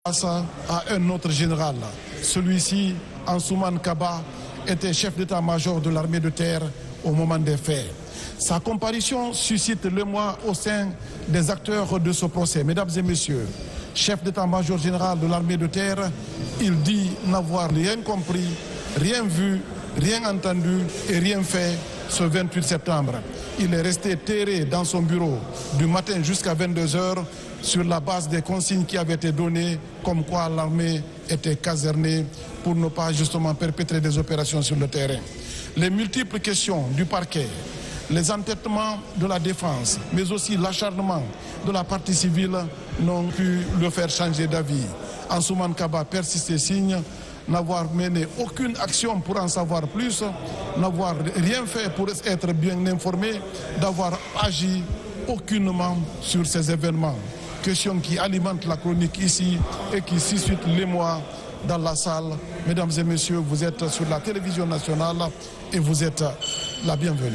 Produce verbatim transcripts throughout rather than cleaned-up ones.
Face à un autre général. Celui-ci, Ansoumane Kaba, était chef d'état-major de l'armée de terre au moment des faits. Sa comparution suscite l'émoi au sein des acteurs de ce procès. Mesdames et messieurs, chef d'état-major général de l'armée de terre, il dit n'avoir rien compris, rien vu, rien entendu et rien fait ce vingt-huit septembre. Il est resté terré dans son bureau du matin jusqu'à vingt-deux heures sur la base des consignes qui avaient été données comme quoi l'armée était casernée pour ne pas justement perpétrer des opérations sur le terrain. Les multiples questions du parquet, les entêtements de la défense, mais aussi l'acharnement de la partie civile n'ont pu le faire changer d'avis. Ansoumane Kaba persiste et signe n'avoir mené aucune action pour en savoir plus, n'avoir rien fait pour être bien informé, d'avoir agi aucunement sur ces événements. Question qui alimente la chronique ici et qui suscite l'émoi dans la salle. Mesdames et messieurs, vous êtes sur la télévision nationale et vous êtes la bienvenue.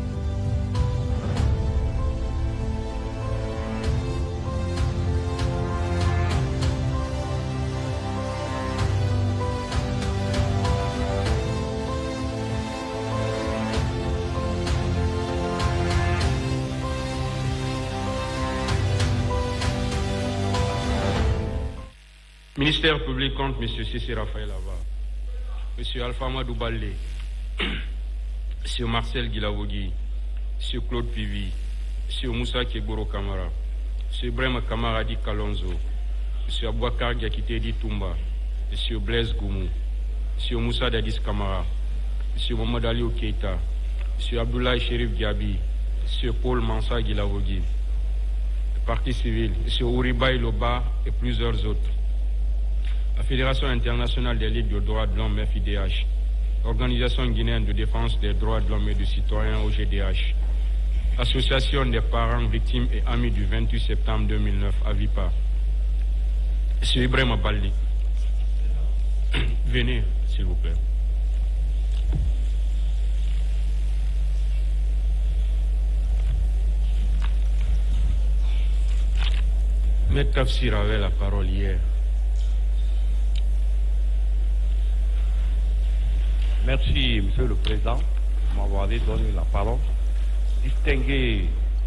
Ministère public contre M. Sissi Raphaël Ava, M. Alpha Amadou Baldé, M. Marcel Guilavogui, M. Claude Pivi, M. Moussa Keboro Kamara, M. Ibrahim Kamaradi Kalonzo, M. Abouakar Diakité Toumba, M. Blaise Goumou, M. Moussa Dadis Kamara, M. Mohamed Ali Keita, M. Abdoulaye Chérif Diaby, M. Paul Mansa Guilavogui, le Parti civil, M. Ouribaï Loba et plusieurs autres. La Fédération internationale des ligues de droits de l'homme, F I D H, l'Organisation guinéenne de défense des droits de l'homme et des citoyens, O G D H, l'Association des parents, victimes et amis du vingt-huit septembre deux mille neuf, AVIPA, M. Ibrahim Baldé, venez, s'il vous plaît. Maître Tafsir avait la parole hier. Merci, Monsieur le Président, de m'avoir donné la parole. Distingué,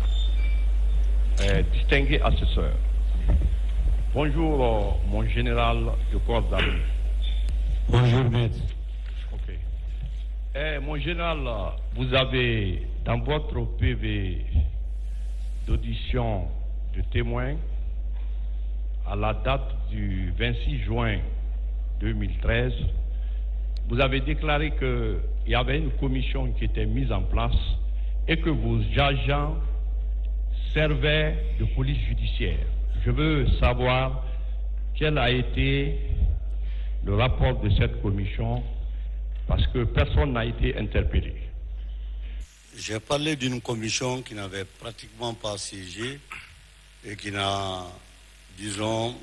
euh, distingué assesseur, bonjour, euh, mon général de corps d'armée. Bonjour, maître. Ok. Eh, mon général, vous avez, dans votre P V d'audition de témoin, à la date du vingt-six juin deux mille treize, vous avez déclaré qu'il y avait une commission qui était mise en place et que vos agents servaient de police judiciaire. Je veux savoir quel a été le rapport de cette commission parce que personne n'a été interpellé. J'ai parlé d'une commission qui n'avait pratiquement pas siégé et qui n'a, disons,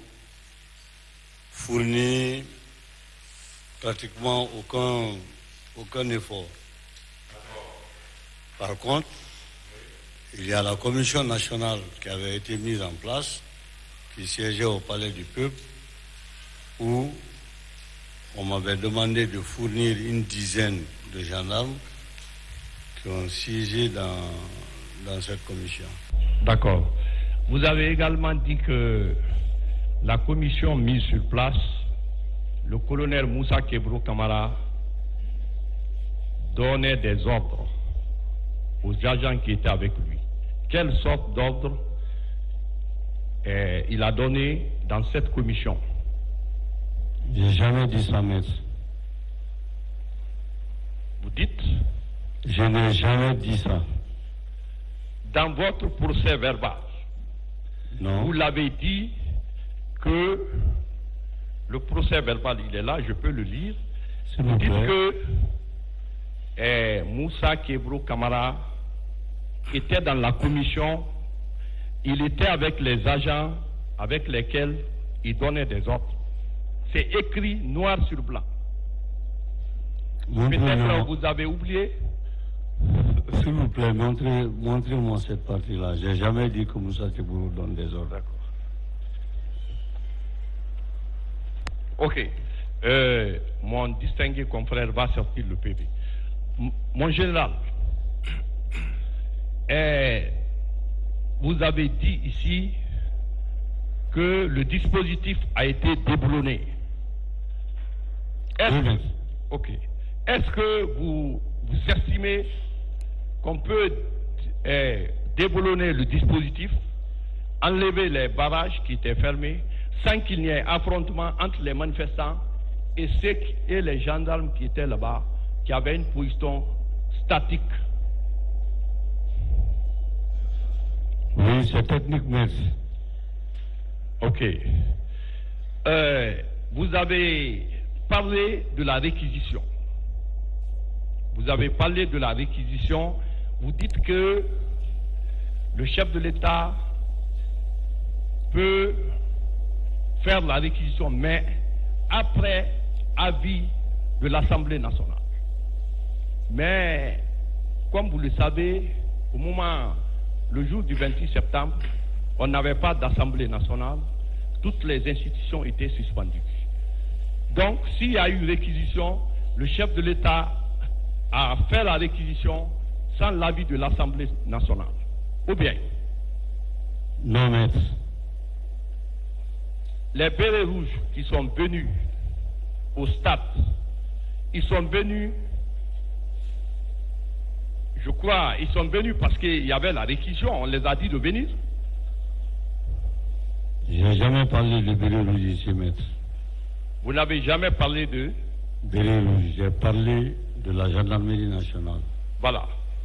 fourni pratiquement aucun, aucun effort. Par contre, il y a la commission nationale qui avait été mise en place, qui siégeait au Palais du Peuple, où on m'avait demandé de fournir une dizaine de gendarmes qui ont siégé dans, dans cette commission. D'accord. Vous avez également dit que la commission mise sur place, le colonel Moussa Keboro Kamara donnait des ordres aux agents qui étaient avec lui. Quelle sorte d'ordre eh, il a donné dans cette commission? J'ai jamais dit ça, maître. Vous dites? Je n'ai jamais dit ça. Dans votre procès verbal, non. Vous l'avez dit que le procès verbal, il est là, je peux le lire. Vous dites que eh, Moussa Keboro Kamara était dans la commission, il était avec les agents avec lesquels il donnait des ordres. C'est écrit noir sur blanc. Peut-être vous avez oublié. S'il vous plaît, montrez, montrez-moi cette partie-là. J'ai jamais dit que Moussa Keboro donne des ordres. D'accord. Ok. Euh, mon distingué confrère va sortir le P V. M mon général, eh, vous avez dit ici que le dispositif a été déboulonné. Est-ce oui. Ok. Est-ce que vous, vous estimez qu'on peut eh, déboulonner le dispositif, enlever les barrages qui étaient fermés, sans qu'il n'y ait affrontement entre les manifestants et ceux qui, et les gendarmes qui étaient là-bas, qui avaient une position statique? Oui, c'est technique, merci. Ok. Euh, vous avez parlé de la réquisition. Vous avez parlé de la réquisition. Vous dites que le chef de l'État peut faire la réquisition, mais après avis de l'Assemblée nationale. Mais, comme vous le savez, au moment, le jour du vingt-huit septembre, on n'avait pas d'Assemblée nationale. Toutes les institutions étaient suspendues. Donc, s'il y a eu réquisition, le chef de l'État a fait la réquisition sans l'avis de l'Assemblée nationale. Ou bien? Non, maître. Les bérets rouges qui sont venus au stade, ils sont venus, je crois, ils sont venus parce qu'il y avait la réquisition, on les a dit de venir. Je n'ai jamais parlé de béret rouge ici, maître. Vous n'avez jamais parlé de béret rouge, j'ai parlé de la gendarmerie nationale. Voilà.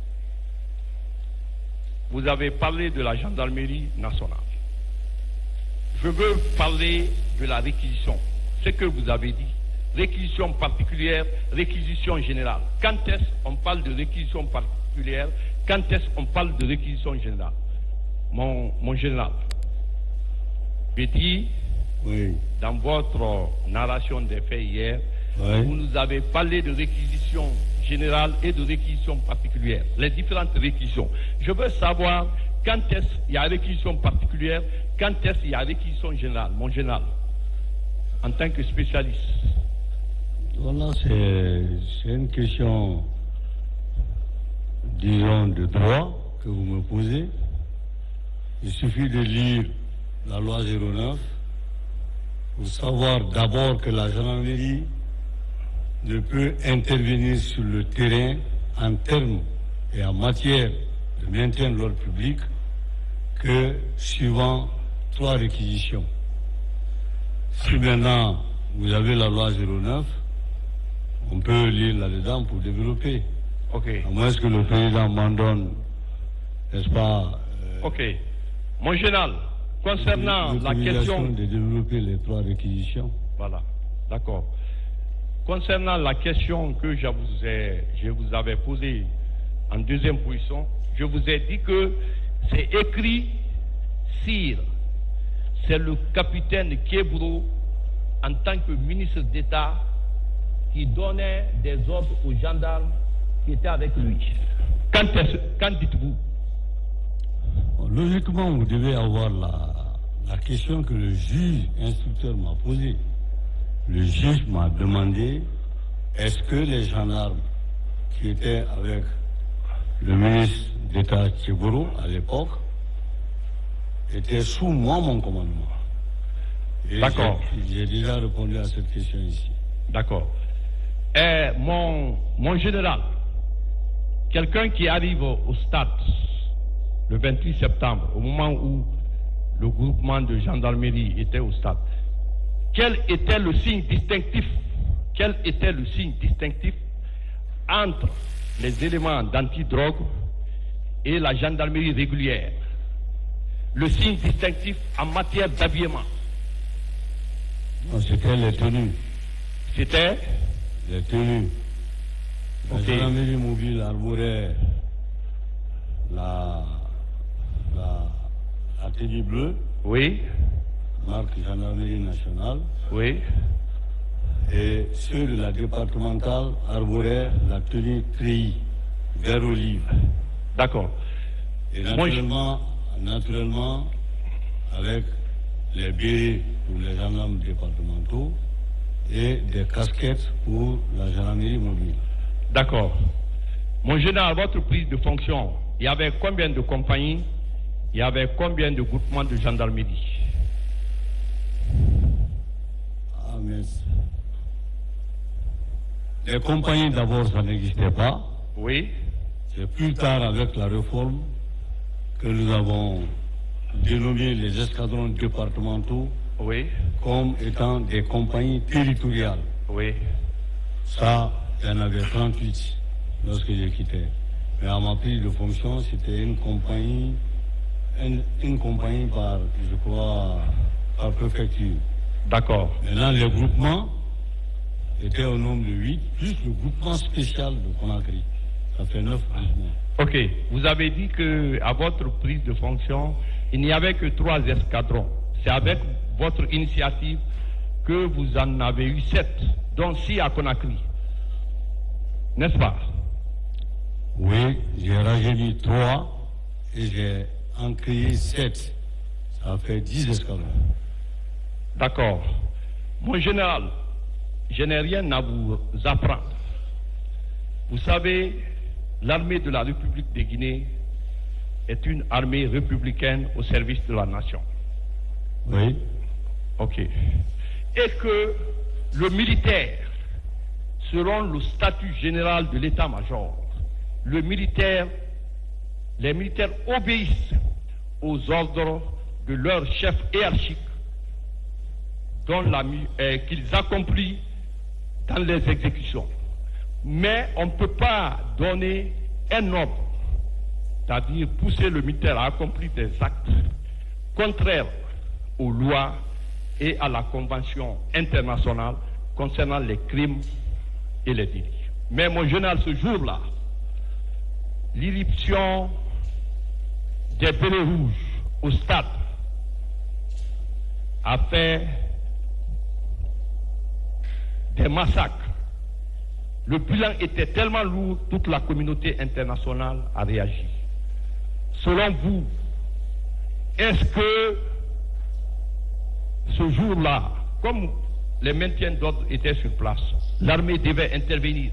Vous avez parlé de la gendarmerie nationale. Je veux parler de la réquisition. Ce que vous avez dit. Réquisition particulière, réquisition générale. Quand est-ce qu'on parle de réquisition particulière? Quand est-ce qu'on parle de réquisition générale? Mon, mon général, j'ai dit, oui, dans votre narration des faits hier, oui, vous nous avez parlé de réquisition générale et de réquisition particulière, les différentes réquisitions. Je veux savoir quand est-ce qu'il y a réquisition particulière, quand est-ce qu'il y a réquisition générale, mon général, en tant que spécialiste. Voilà, c'est une question, disons, de droit que vous me posez. Il suffit de lire la loi zéro neuf pour savoir d'abord que la gendarmerie ne peut intervenir sur le terrain en termes et en matière de maintien de l'ordre public que suivant trois réquisitions. Si maintenant vous avez la loi zéro neuf, on peut lire là-dedans pour développer. Ok. À moins que le président m'en donne, n'est-ce pas euh, Ok. Mon général, concernant la question de développer les trois réquisitions. Voilà, d'accord. Concernant la question que je vous, ai, je vous avais posée en deuxième position, je vous ai dit que c'est écrit Sire, c'est le capitaine Kebro, en tant que ministre d'État, qui donnait des ordres aux gendarmes qui étaient avec lui. Quand, quand dites-vous? Logiquement, vous devez avoir la, la question que le juge instructeur m'a posée. Le juge m'a demandé est-ce que les gendarmes qui étaient avec le ministre d'État Tchiboro à l'époque étaient sous moi mon commandement. D'accord. J'ai déjà répondu à cette question ici. D'accord. Et mon, mon général, quelqu'un qui arrive au, au stade le vingt-huit septembre, au moment où le groupement de gendarmerie était au stade, quel était le signe distinctif, quel était le signe distinctif entre les éléments d'antidrogue et la gendarmerie régulière? Le signe distinctif en matière d'habillement? C'était les tenues. C'était les tenues. La okay. gendarmerie mobile arborait la, la, la tenue bleue. Oui. Marque gendarmerie nationale. Oui. Et ceux de la départementale arboraient la tenue treillis, vert olive. D'accord. Et naturellement, je... naturellement, avec les bérets pour les gendarmes départementaux et des casquettes pour la gendarmerie mobile. D'accord. Mon général, à votre prise de fonction, il y avait combien de compagnies, il y avait combien de groupements de gendarmerie? Ah, mais les compagnies, d'abord, ça n'existait pas. Oui. C'est plus tard, avec la réforme, que nous avons dénommé les escadrons départementaux Oui. comme étant des compagnies territoriales. Oui. Ça, il y en avait trente-huit lorsque j'ai quitté. Mais à ma prise de fonction, c'était une compagnie, une, une compagnie par, je crois, par préfecture. D'accord. Maintenant, les groupements étaient au nombre de huit, plus le groupement spécial de Conakry. Ça fait neuf groupements. Ok. Vous avez dit que à votre prise de fonction, il n'y avait que trois escadrons. C'est avec votre initiative que vous en avez eu sept, dont six à Conakry. N'est-ce pas? Oui, j'ai rajeuni trois et j'ai en créé sept. Ça fait dix escadrons. D'accord. Mon général, je n'ai rien à vous apprendre. Vous savez, l'armée de la République de Guinée est une armée républicaine au service de la nation. Oui. Ok. Et que le militaire, selon le statut général de l'état-major, le militaire, les militaires obéissent aux ordres de leur chef hiérarchique euh, qu'ils accomplissent dans les exécutions. Mais on ne peut pas donner un ordre, c'est-à-dire pousser le militaire à accomplir des actes contraires aux lois et à la Convention internationale concernant les crimes et les délits. Mais mon général, ce jour-là, l'irruption des bérets rouges au stade a fait des massacres. Le bilan était tellement lourd, toute la communauté internationale a réagi. Selon vous, est-ce que ce jour-là, comme les maintiens d'ordre étaient sur place, l'armée devait intervenir?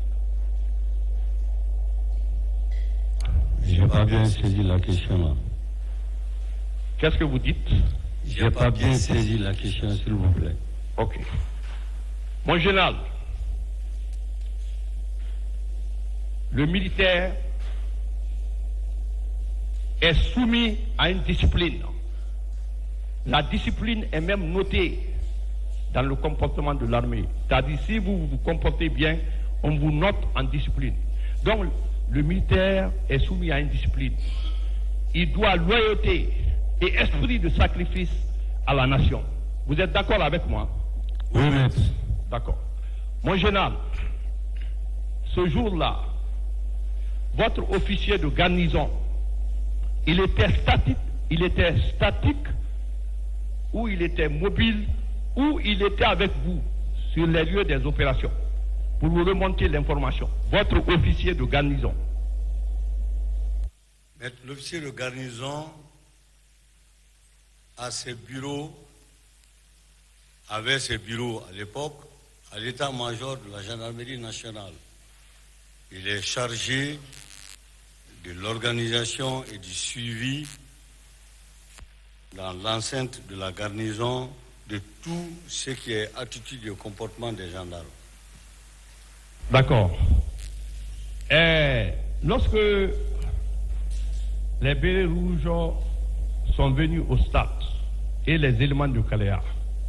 Je n'ai pas bien saisi la question là. Qu'est-ce que vous dites? Je n'ai pas bien saisi la question, s'il vous plaît. Ok. Mon général, le militaire est soumis à une discipline. La discipline est même notée dans le comportement de l'armée. C'est-à-dire, si vous vous comportez bien, on vous note en discipline. Donc, le militaire est soumis à une discipline. Il doit loyauté et esprit de sacrifice à la nation. Vous êtes d'accord avec moi? Oui, maître. D'accord. Mon général, ce jour-là, votre officier de garnison, il était statique, il était statique, ou il était mobile, ou il était avec vous sur les lieux des opérations pour vous remonter l'information. Votre officier de garnison. L'officier de garnison a ses bureaux, avait ses bureaux à l'époque à l'état-major de la gendarmerie nationale. Il est chargé de l'organisation et du suivi dans l'enceinte de la garnison de tout ce qui est attitude et comportement des gendarmes. D'accord. Et lorsque les bérets rouges sont venus au stade et les éléments de Caléa,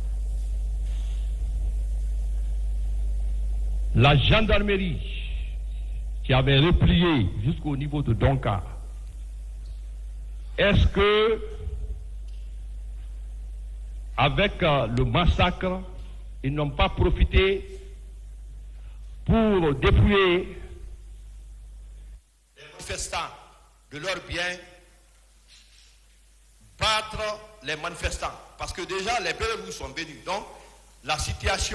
la gendarmerie qui avait replié jusqu'au niveau de Donka, est-ce que avec euh, le massacre, ils n'ont pas profité pour dépouiller les manifestants de leurs biens, battre les manifestants? Parce que déjà les bérets rouges sont venus. Donc la situation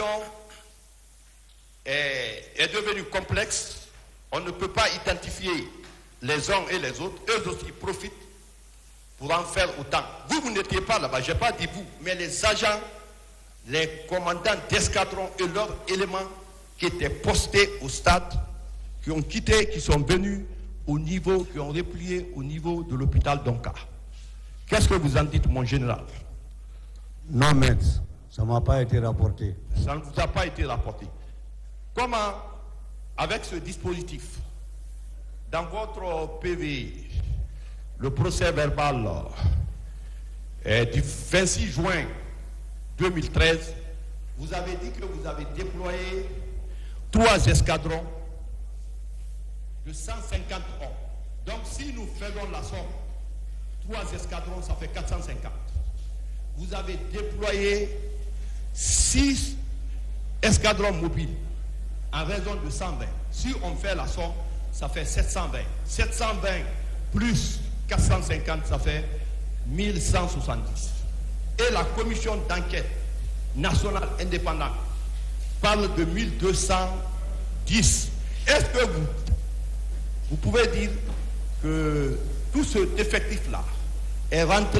est, est devenue complexe. On ne peut pas identifier les uns et les autres. Eux aussi profitent pour en faire autant. Vous, vous n'étiez pas là-bas, je n'ai pas dit vous, mais les agents les commandants d'escadron et leurs éléments qui étaient postés au stade, qui ont quitté, qui sont venus au niveau, qui ont replié au niveau de l'hôpital d'Onka. Qu'est-ce que vous en dites, mon général? Non, maître, ça ne m'a pas été rapporté. Ça ne vous a pas été rapporté. Comment, avec ce dispositif, dans votre P V, le procès verbal euh, du vingt-six juin deux mille treize, vous avez dit que vous avez déployé trois escadrons de cent cinquante hommes. Donc si nous faisons la somme, trois escadrons, ça fait quatre cent cinquante. Vous avez déployé six escadrons mobiles en raison de cent vingt. Si on fait la somme, ça fait sept cent vingt. sept cent vingt plus quatre cent cinquante, ça fait mille cent soixante-dix. Et la commission d'enquête nationale indépendante parle de mille deux cent dix. Est-ce que vous, vous pouvez dire que tout ce effectif-là est rentré,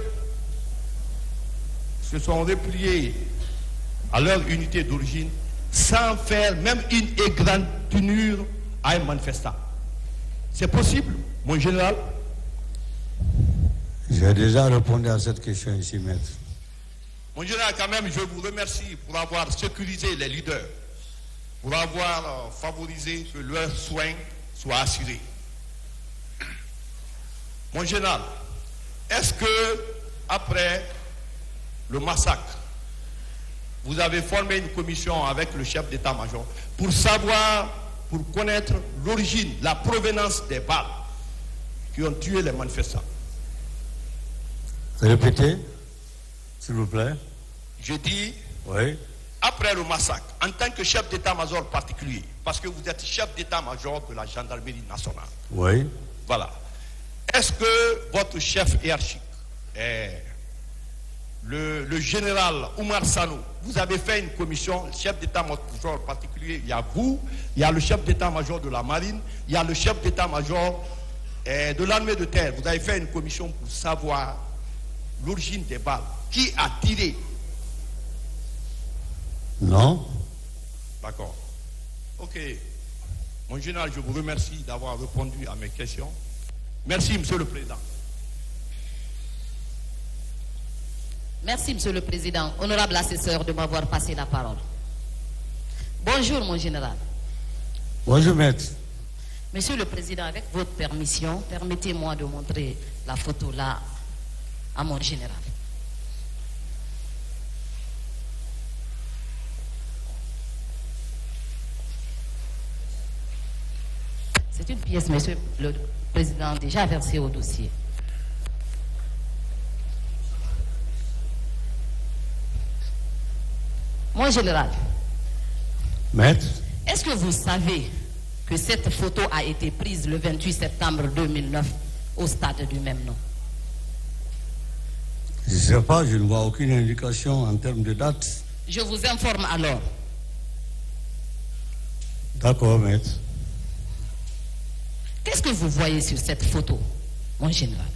se sont repliés à leur unité d'origine sans faire même une égratignure à un manifestant? C'est possible, mon général? J'ai déjà répondu à cette question ici, maître. Mon général, quand même, je vous remercie pour avoir sécurisé les leaders, pour avoir euh, favorisé que leurs soins soient assurés. Mon général, est-ce que, après le massacre, vous avez formé une commission avec le chef d'état-major pour savoir, pour connaître l'origine, la provenance des balles qui ont tué les manifestants? Répétez, s'il vous plaît. Je dis, oui. Après le massacre, en tant que chef d'état-major particulier, parce que vous êtes chef d'état-major de la gendarmerie nationale. Oui. Voilà. Est-ce que votre chef hiérarchique est le, le général Oumar Sano, vous avez fait une commission, chef d'état-major particulier, il y a vous, il y a le chef d'état-major de la marine, il y a le chef d'état-major eh, de l'armée de terre. Vous avez fait une commission pour savoir l'origine des balles. Qui a tiré? Non. D'accord. Ok. Mon général, je vous remercie d'avoir répondu à mes questions. Merci, Monsieur le Président. Merci, Monsieur le Président. Honorable assesseur, de m'avoir passé la parole. Bonjour, mon général. Bonjour, maître. Monsieur le Président, avec votre permission, permettez-moi de montrer la photo là à mon général. C'est une pièce, Monsieur le Président, déjà versée au dossier. Mon général. Maître. Est-ce que vous savez que cette photo a été prise le vingt-huit septembre deux mille neuf au stade du même nom? Je ne sais pas, je ne vois aucune indication en termes de date. Je vous informe alors. D'accord, maître. Qu'est-ce que vous voyez sur cette photo, mon général?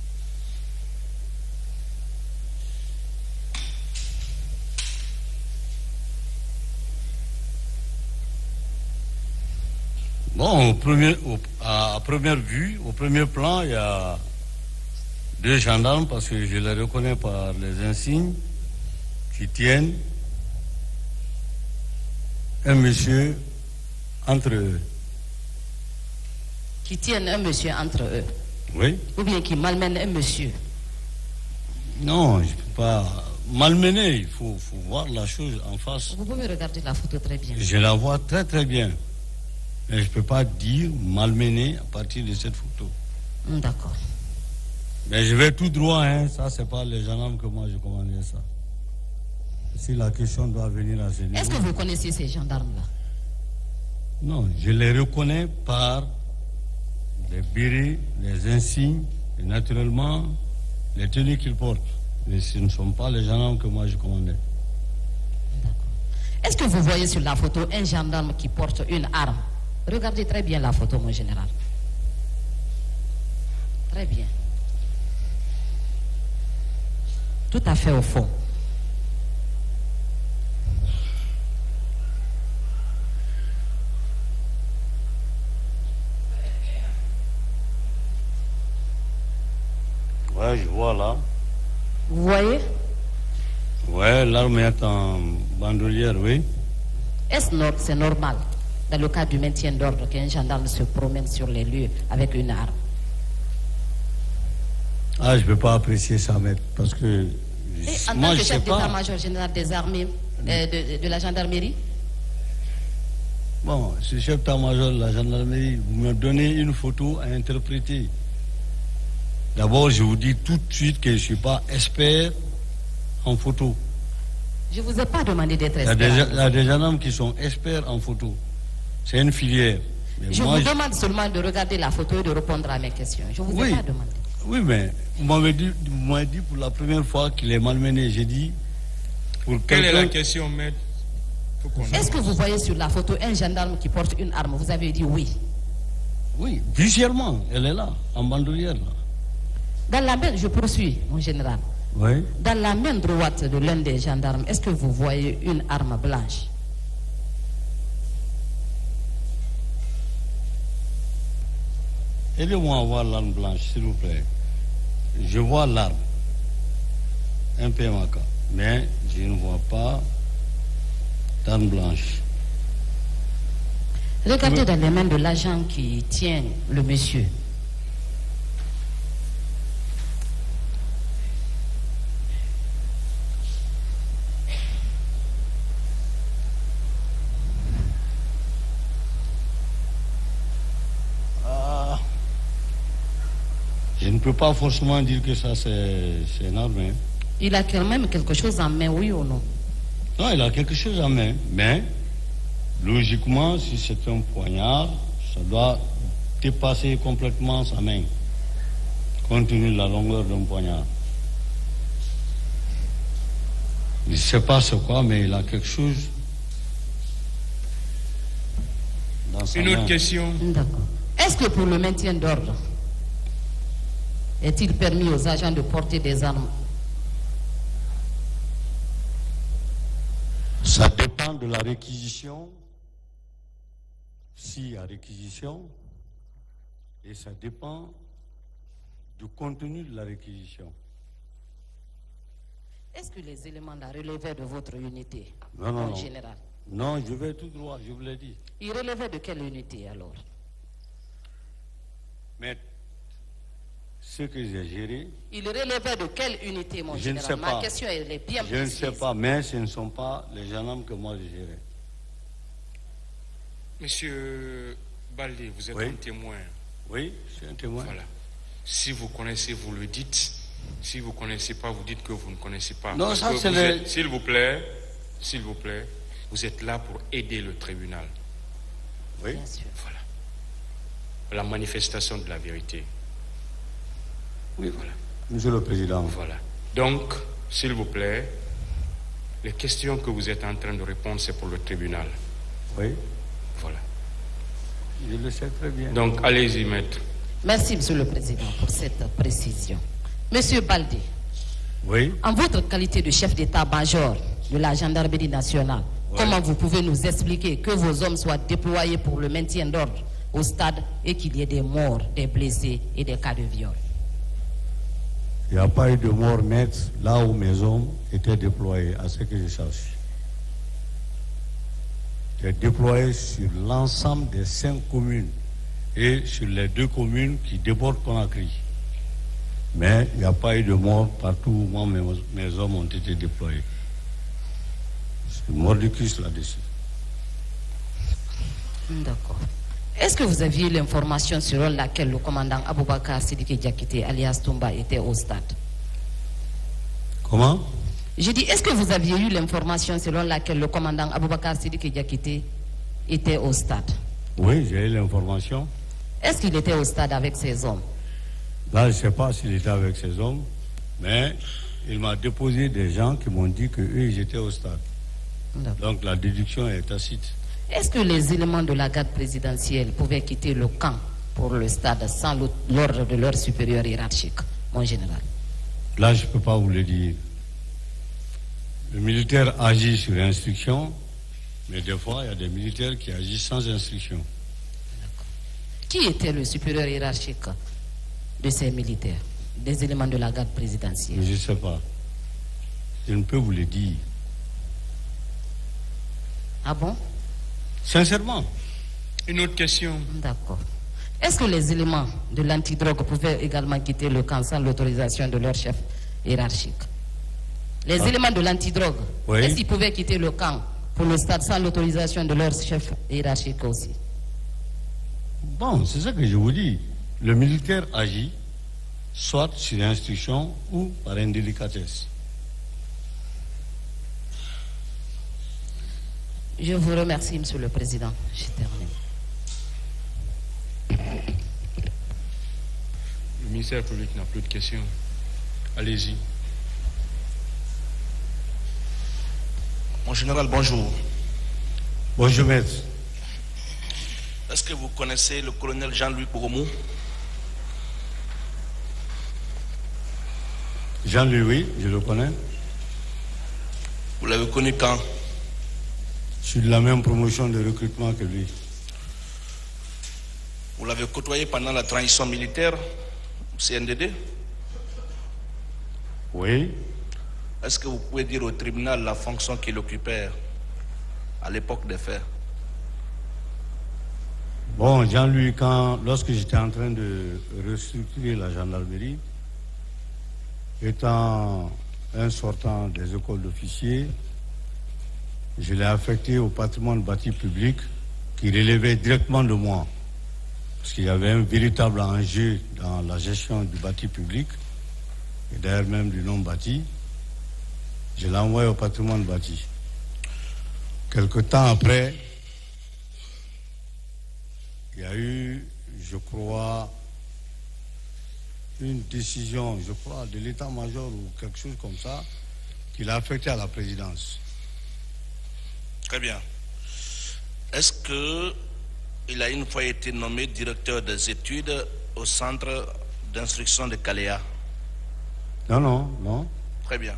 Bon, au premier, au, à, à première vue, au premier plan, il y a deux gendarmes, parce que je les reconnais par les insignes, qui tiennent un monsieur entre eux. Qui tiennent un monsieur entre eux? Oui. Ou bien qui malmènent un monsieur? Non, je ne peux pas malmener, il faut, faut voir la chose en face. Vous pouvez regarder la photo très bien. Je la vois très très bien. Mais je ne peux pas dire malmener à partir de cette photo. D'accord. Mais je vais tout droit, hein. Ça, c'est pas les gendarmes que moi je commandais ça. Si la question doit venir à ce niveau. Est-ce que vous connaissez ces gendarmes-là? Non, je les reconnais par les bérets, les insignes, et naturellement, les tenues qu'ils portent. Mais ce ne sont pas les gendarmes que moi je commandais. D'accord. Est-ce que vous voyez sur la photo un gendarme qui porte une arme? Regardez très bien la photo, mon général. Très bien. Tout à fait au fond. Ouais, je vois là. Vous voyez? Ouais, l'arme est en bandolière, oui. Est-ce que c'est normal, dans le cas du maintien d'ordre, qu'un gendarme se promène sur les lieux avec une arme? Ah, je ne peux pas apprécier ça, maître, parce que... Et en moi, tant que je chef sais pas. d'état-major général des armées, euh, de, de la gendarmerie? Bon, ce chef d'état-major de la gendarmerie, vous me donnez une photo à interpréter. D'abord, je vous dis tout de suite que je ne suis pas expert en photo. Je ne vous ai pas demandé d'être Il y a expert. des, il y a des gendarmes qui sont experts en photo. C'est une filière. Mais Je moi, vous je- demande seulement de regarder la photo et de répondre à mes questions. Je ne vous Oui. ai pas demandé. Oui, mais vous m'avez dit, vous m'avez dit pour la première fois qu'il est malmené. J'ai dit... Pour Quelle est la quelqu'un- question, maître? Faut qu'on Est-ce que vous voyez sur la photo un gendarme qui porte une arme? Vous avez dit oui. Oui, visuellement, elle est là, en bandolière. Là. Dans la main, je poursuis, mon général. Oui. Dans la main droite de l'un des gendarmes, est-ce que vous voyez une arme blanche? Aidez-moi à voir l'arme blanche, s'il vous plaît. Je vois l'arme. Un P M A K. Mais je ne vois pas d'arme blanche. Regardez Oui. dans les mains de l'agent qui tient le monsieur. Ah. Je ne peux pas forcément dire que ça, c'est c'est une arme. Hein. Il a quand même quelque chose en main, oui ou non? Non, il a quelque chose en main. Mais, logiquement, si c'est un poignard, ça doit dépasser complètement sa main, compte tenu de la longueur d'un poignard. Je ne sais pas c'est quoi, mais il a quelque chose dans sa Une main. autre question. D'accord. Est-ce que pour le maintien d'ordre, est-il permis aux agents de porter des armes? Ça dépend de la réquisition, s'il y a réquisition, et ça dépend du contenu de la réquisition. Est-ce que les éléments là relevaient de votre unité, Non, non, en non. général? Non, je vais tout droit, je vous l'ai dit. Ils relevaient de quelle unité alors? Mais ce que j'ai géré, Ils relevaient de quelle unité, mon je ne général? sais Ma pas. question elle est bien Je ne précise. sais pas, mais ce ne sont pas les gendarmes que moi j'ai gérés. Monsieur Baldé, vous êtes Oui. un témoin. Oui, je suis un témoin. Voilà. Si vous connaissez, vous le dites. Si vous ne connaissez pas, vous dites que vous ne connaissez pas. Non, Parce ça, que c'est vous le- êtes- S'il vous plaît, s'il vous plaît, vous êtes là pour aider le tribunal. Oui. Bien sûr. Voilà. La manifestation de la vérité. Oui, Voilà. Monsieur le Président. Voilà. Donc, s'il vous plaît, les questions que vous êtes en train de répondre, c'est pour le tribunal. Oui, Voilà. je le sais très bien. Donc, allez-y, maître. Merci, Monsieur le Président, pour cette précision. Monsieur Baldé, Oui. en votre qualité de chef d'état-major de la gendarmerie nationale, Ouais. comment vous pouvez nous expliquer que vos hommes soient déployés pour le maintien d'ordre au stade et qu'il y ait des morts, des blessés et des cas de viol? Il n'y a pas eu de mort nette là où mes hommes étaient déployés, à ce que je sache. J'ai déployé sur l'ensemble des cinq communes et sur les deux communes qui débordent Conakry. Mais il n'y a pas eu de mort partout où moi, mes, mes hommes ont été déployés. C'est mordicus là-dessus. D'accord. Est-ce que vous aviez l'information selon laquelle le commandant Aboubakar Sidiki Diakité, alias Toumba, était au stade? Comment? Je dis, est-ce que vous aviez eu l'information selon laquelle le commandant Aboubakar Sidiki Diakité était au stade? Oui, j'ai eu l'information. Est-ce qu'il était au stade avec ses hommes? Là, je ne sais pas s'il était avec ses hommes, mais il m'a déposé des gens qui m'ont dit qu'eux, ils étaient au stade. D'accord. Donc la déduction est tacite. Est-ce que les éléments de la garde présidentielle pouvaient quitter le camp pour le stade sans l'ordre de leur supérieur hiérarchique, mon général? Là, je ne peux pas vous le dire. Le militaire agit sur instruction, mais des fois, il y a des militaires qui agissent sans instruction. Qui était le supérieur hiérarchique de ces militaires? des éléments de la garde présidentielle? Je ne sais pas. Je ne peux vous le dire. Ah bon? Sincèrement. Une autre question. D'accord. Est-ce que les éléments de l'antidrogue pouvaient également quitter le camp sans l'autorisation de leur chef hiérarchique? Les ah. éléments de l'antidrogue, oui. Est-ce qu'ils pouvaient quitter le camp pour le stade sans l'autorisation de leur chef hiérarchique aussi? Bon, c'est ça que je vous dis. Le militaire agit soit sur instruction ou par indélicatesse. Je vous remercie, Monsieur le Président. Je termine. Le ministère public n'a plus de questions. Allez-y. Mon général, bonjour. Bonjour, maître. Est-ce que vous connaissez le colonel Jean-Louis Poromou? Jean-Louis, oui, je le connais. Vous l'avez connu quand? Je suis de la même promotion de recrutement que lui. Vous l'avez côtoyé pendant la transition militaire, C N D D? Oui. Est-ce que vous pouvez dire au tribunal la fonction qu'il occupait à l'époque des faits? Bon, Jean-Louis, quand, lorsque j'étais en train de restructurer la gendarmerie, étant un sortant des écoles d'officiers, je l'ai affecté au patrimoine bâti public qui relevait directement de moi. Parce qu'il y avait un véritable enjeu dans la gestion du bâti public, et d'ailleurs même du non-bâti. Je l'ai envoyé au patrimoine bâti. Quelque temps après, il y a eu, je crois, une décision, je crois, de l'état-major ou quelque chose comme ça, qui l'a affecté à la présidence. Très bien. Est-ce qu'il a une fois été nommé directeur des études au centre d'instruction de Caléa? Non, non, non. Très bien.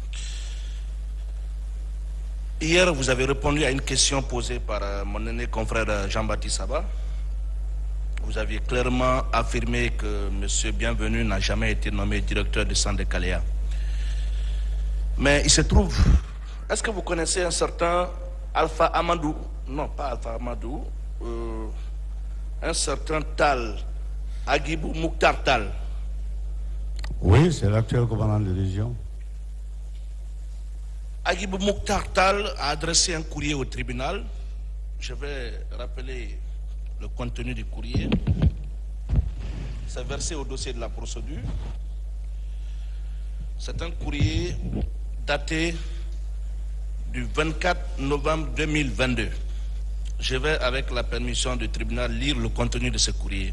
Hier, vous avez répondu à une question posée par mon aîné confrère Jean-Baptiste Saba. Vous aviez clairement affirmé que M. Bienvenu n'a jamais été nommé directeur du centre de Caléa. Mais il se trouve, est-ce que vous connaissez un certain Alpha Amadou? Non, pas Alpha Amadou. Euh, un certain Tal, Agibou Mouktar Tal. Oui, c'est l'actuel commandant de région. Agibou Mouktar Tal a adressé un courrier au tribunal. Je vais rappeler le contenu du courrier. C'est versé au dossier de la procédure. C'est un courrier daté du vingt-quatre novembre deux mille vingt-deux. Je vais, avec la permission du tribunal, lire le contenu de ce courrier.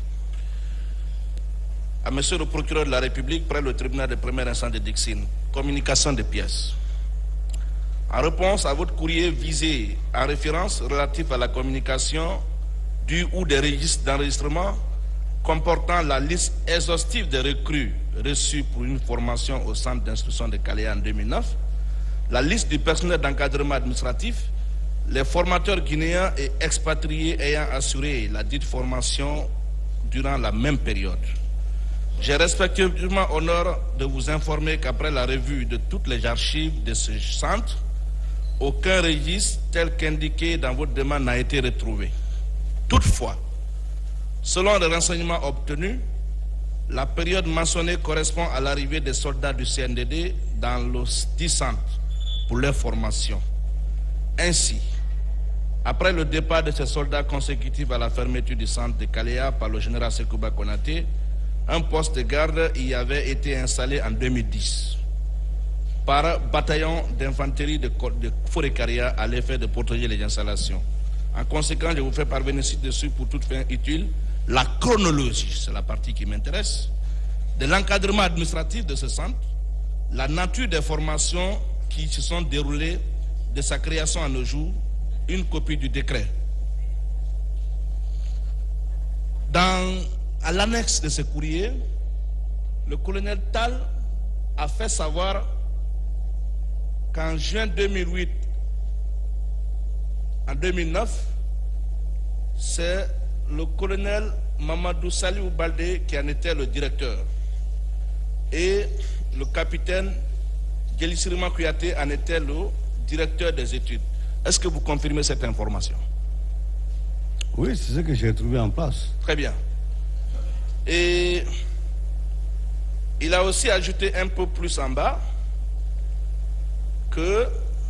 À monsieur le procureur de la République, près le tribunal de première instance de Dixine, communication de pièces. En réponse à votre courrier visé en référence relatif à la communication du ou des registres d'enregistrement comportant la liste exhaustive des recrues reçues pour une formation au centre d'instruction de Caléa en deux mille neuf, la liste du personnel d'encadrement administratif, les formateurs guinéens et expatriés ayant assuré la dite formation durant la même période. J'ai respectueusement l'honneur de vous informer qu'après la revue de toutes les archives de ce centre, aucun registre tel qu'indiqué dans votre demande n'a été retrouvé. Toutefois, selon les renseignements obtenus, la période mentionnée correspond à l'arrivée des soldats du C N D D dans le dit centre pour leur formation. Ainsi, après le départ de ces soldats consécutifs à la fermeture du centre de Caléa par le général Sekouba Konaté, un poste de garde y avait été installé en deux mille dix par bataillon d'infanterie de, de Forêt-Caria à l'effet de protéger les installations. En conséquence, je vous fais parvenir ci-dessus pour toute fin utile la chronologie, c'est la partie qui m'intéresse, de l'encadrement administratif de ce centre, la nature des formations qui se sont déroulées de sa création à nos jours, une copie du décret. Dans, à l'annexe de ce courrier, le colonel Tal a fait savoir qu'en juin deux mille huit, en deux mille neuf, c'est le colonel Mamadou Saliou Baldé qui en était le directeur. et le capitaine Gélisirima Kouyaté en était le directeur des études. Est-ce que vous confirmez cette information? Oui, c'est ce que j'ai trouvé en place. Très bien. Et il a aussi ajouté un peu plus en bas que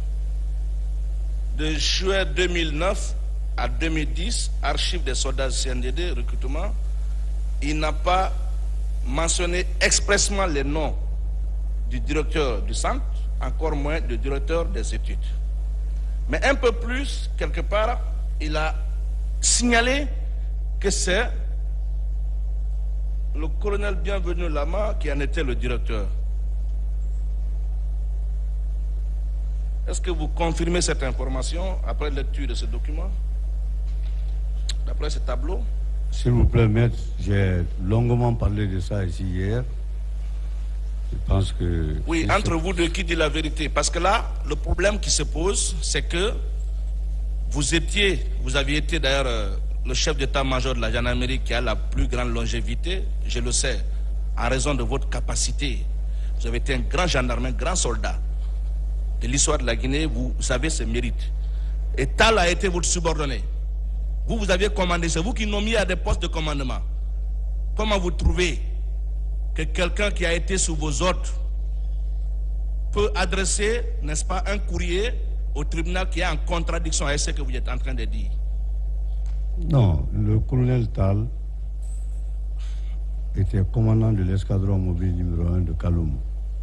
de juin deux mille neuf à deux mille dix, archives des soldats du C N D D, recrutement, il n'a pas mentionné expressément les noms du directeur du centre, encore moins du directeur des études. Mais un peu plus, quelque part, il a signalé que c'est le colonel Bienvenu Lama qui en était le directeur. Est-ce que vous confirmez cette information après lecture de ce document, d'après ce tableau? S'il vous plaît, maître, j'ai longuement parlé de ça ici hier. Je pense que... Oui, entre vous deux, qui dit la vérité? Parce que là, le problème qui se pose, c'est que vous étiez, vous aviez été d'ailleurs euh, le chef d'état-major de la gendarmerie qui a la plus grande longévité, je le sais, en raison de votre capacité. Vous avez été un grand gendarme, un grand soldat de l'histoire de la Guinée, vous, vous savez ses mérites. Et Tal a été votre subordonné. Vous, vous aviez commandé, c'est vous qui l'ont mis à des postes de commandement. Comment vous trouvez que quelqu'un qui a été sous vos ordres peut adresser, n'est-ce pas, un courrier au tribunal qui est en contradiction avec ce que vous êtes en train de dire? Non, le colonel Tal était commandant de l'escadron mobile numéro un de Kaloum.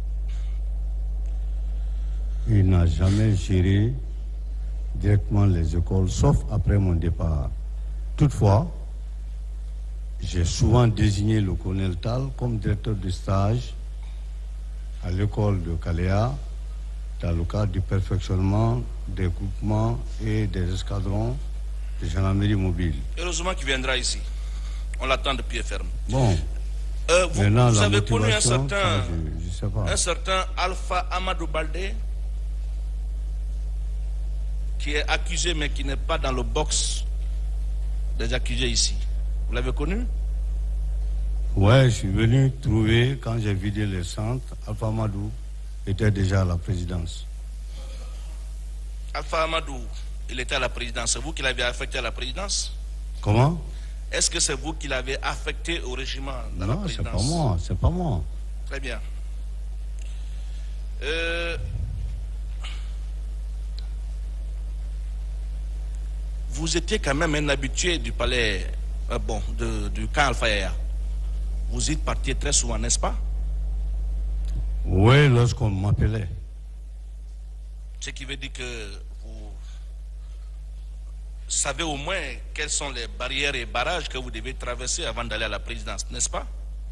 Il n'a jamais géré directement les écoles, sauf après mon départ. Toutefois, j'ai souvent désigné le colonel Tal comme directeur de stage à l'école de Kaléa, dans le cadre du perfectionnement des groupements et des escadrons de gendarmerie mobile. Heureusement qu'il viendra ici. On l'attend de pied ferme. Bon. Euh, vous, Maintenant, vous la avez connu un certain, ça, je, je sais pas. un certain Alpha Amadou Baldé, qui est accusé mais qui n'est pas dans le box des accusés ici. Vous l'avez connu? Ouais, je suis venu trouver, quand j'ai vidé le centre, Alpha Amadou était déjà à la présidence. Alpha Amadou, il était à la présidence. C'est vous qui l'avez affecté à la présidence? Comment? Est-ce que c'est vous qui l'avez affecté au régiment dans non, la présidence? Non, c'est pas moi, c'est pas moi. Très bien. Euh... Vous étiez quand même un habitué du palais, euh, bon, de, du camp Alpha Yaya. Vous y partiez très souvent, n'est-ce pas? Oui, lorsqu'on m'appelait. Ce qui veut dire que vous savez au moins quelles sont les barrières et barrages que vous devez traverser avant d'aller à la présidence, n'est-ce pas?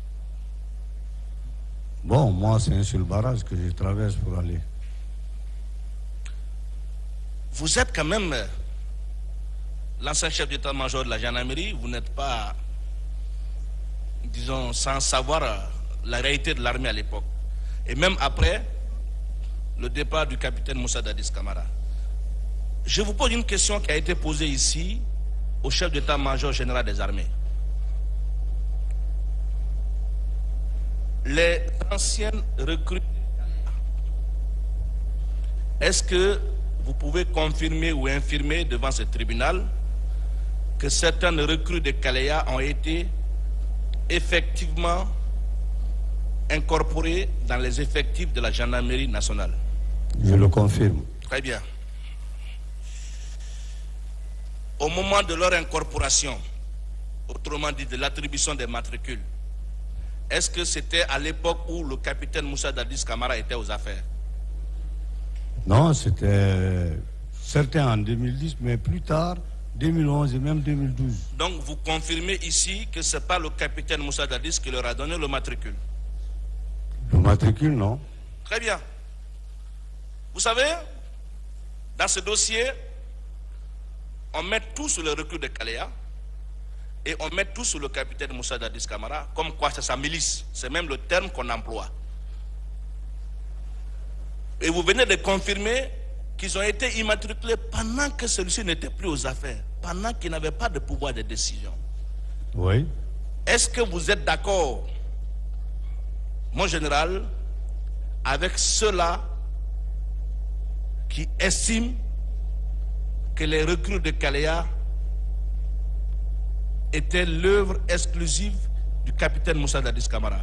Bon, moi, c'est un seul barrage que je traverse pour aller. Vous êtes quand même l'ancien chef d'état-major de la gendarmerie, vous n'êtes pas, disons, sans savoir la réalité de l'armée à l'époque. Et même après le départ du capitaine Moussa Dadis Camara. Je vous pose une question qui a été posée ici au chef d'état-major général des armées. Les anciennes recrues, est-ce que vous pouvez confirmer ou infirmer devant ce tribunal que certaines recrues de Kaléa ont été effectivement incorporées dans les effectifs de la gendarmerie nationale? Je le confirme. Très bien. Au moment de leur incorporation, autrement dit de l'attribution des matricules, est-ce que c'était à l'époque où le capitaine Moussa Dadis Camara était aux affaires? Non, c'était certains en deux mille dix, mais plus tard, deux mille onze et même deux mille douze. Donc vous confirmez ici que ce n'est pas le capitaine Moussa Dadis qui leur a donné le matricule? Le matricule, non. Très bien. Vous savez, dans ce dossier, on met tout sur le recul de Kaléa et on met tout sur le capitaine Moussa Dadis Camara, comme quoi c'est sa milice. C'est même le terme qu'on emploie. Et vous venez de confirmer qu'ils ont été immatriculés pendant que celui-ci n'était plus aux affaires, pendant qu'il n'avait pas de pouvoir de décision. Oui. Est-ce que vous êtes d'accord, mon général, avec ceux-là qui estiment que les recrues de Kaléa étaient l'œuvre exclusive du capitaine Moussa Dadis Camara.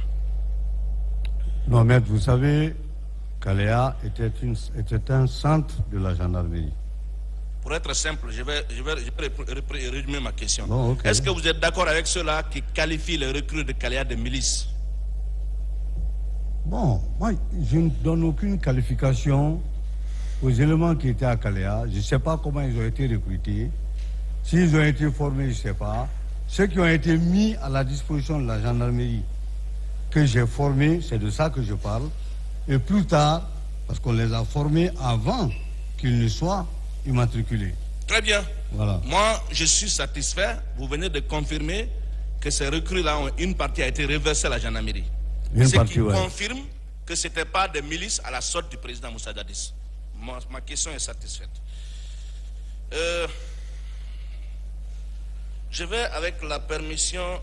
Non, mais vous savez, Kaléa était, une, était un centre de la gendarmerie. Pour être simple, je vais, je vais, je vais résumer ma question. Bon, okay. Est-ce que vous êtes d'accord avec ceux-là qui qualifient les recrues de Kaléa de milices? Bon, moi, je ne donne aucune qualification aux éléments qui étaient à Kaléa. Je ne sais pas comment ils ont été recrutés. S'ils ont été formés, je ne sais pas. Ceux qui ont été mis à la disposition de la gendarmerie que j'ai formés, c'est de ça que je parle. Et plus tard, parce qu'on les a formés avant qu'ils ne soient immatriculés. Très bien. Voilà. Moi, je suis satisfait. Vous venez de confirmer que ces recrues-là, une partie a été reversée à la gendarmerie. Une Ce partie, qui ouais. confirme que ce n'était pas des milices à la sorte du président Moussa Dadis. Ma, ma question est satisfaite. Euh, je vais, avec la permission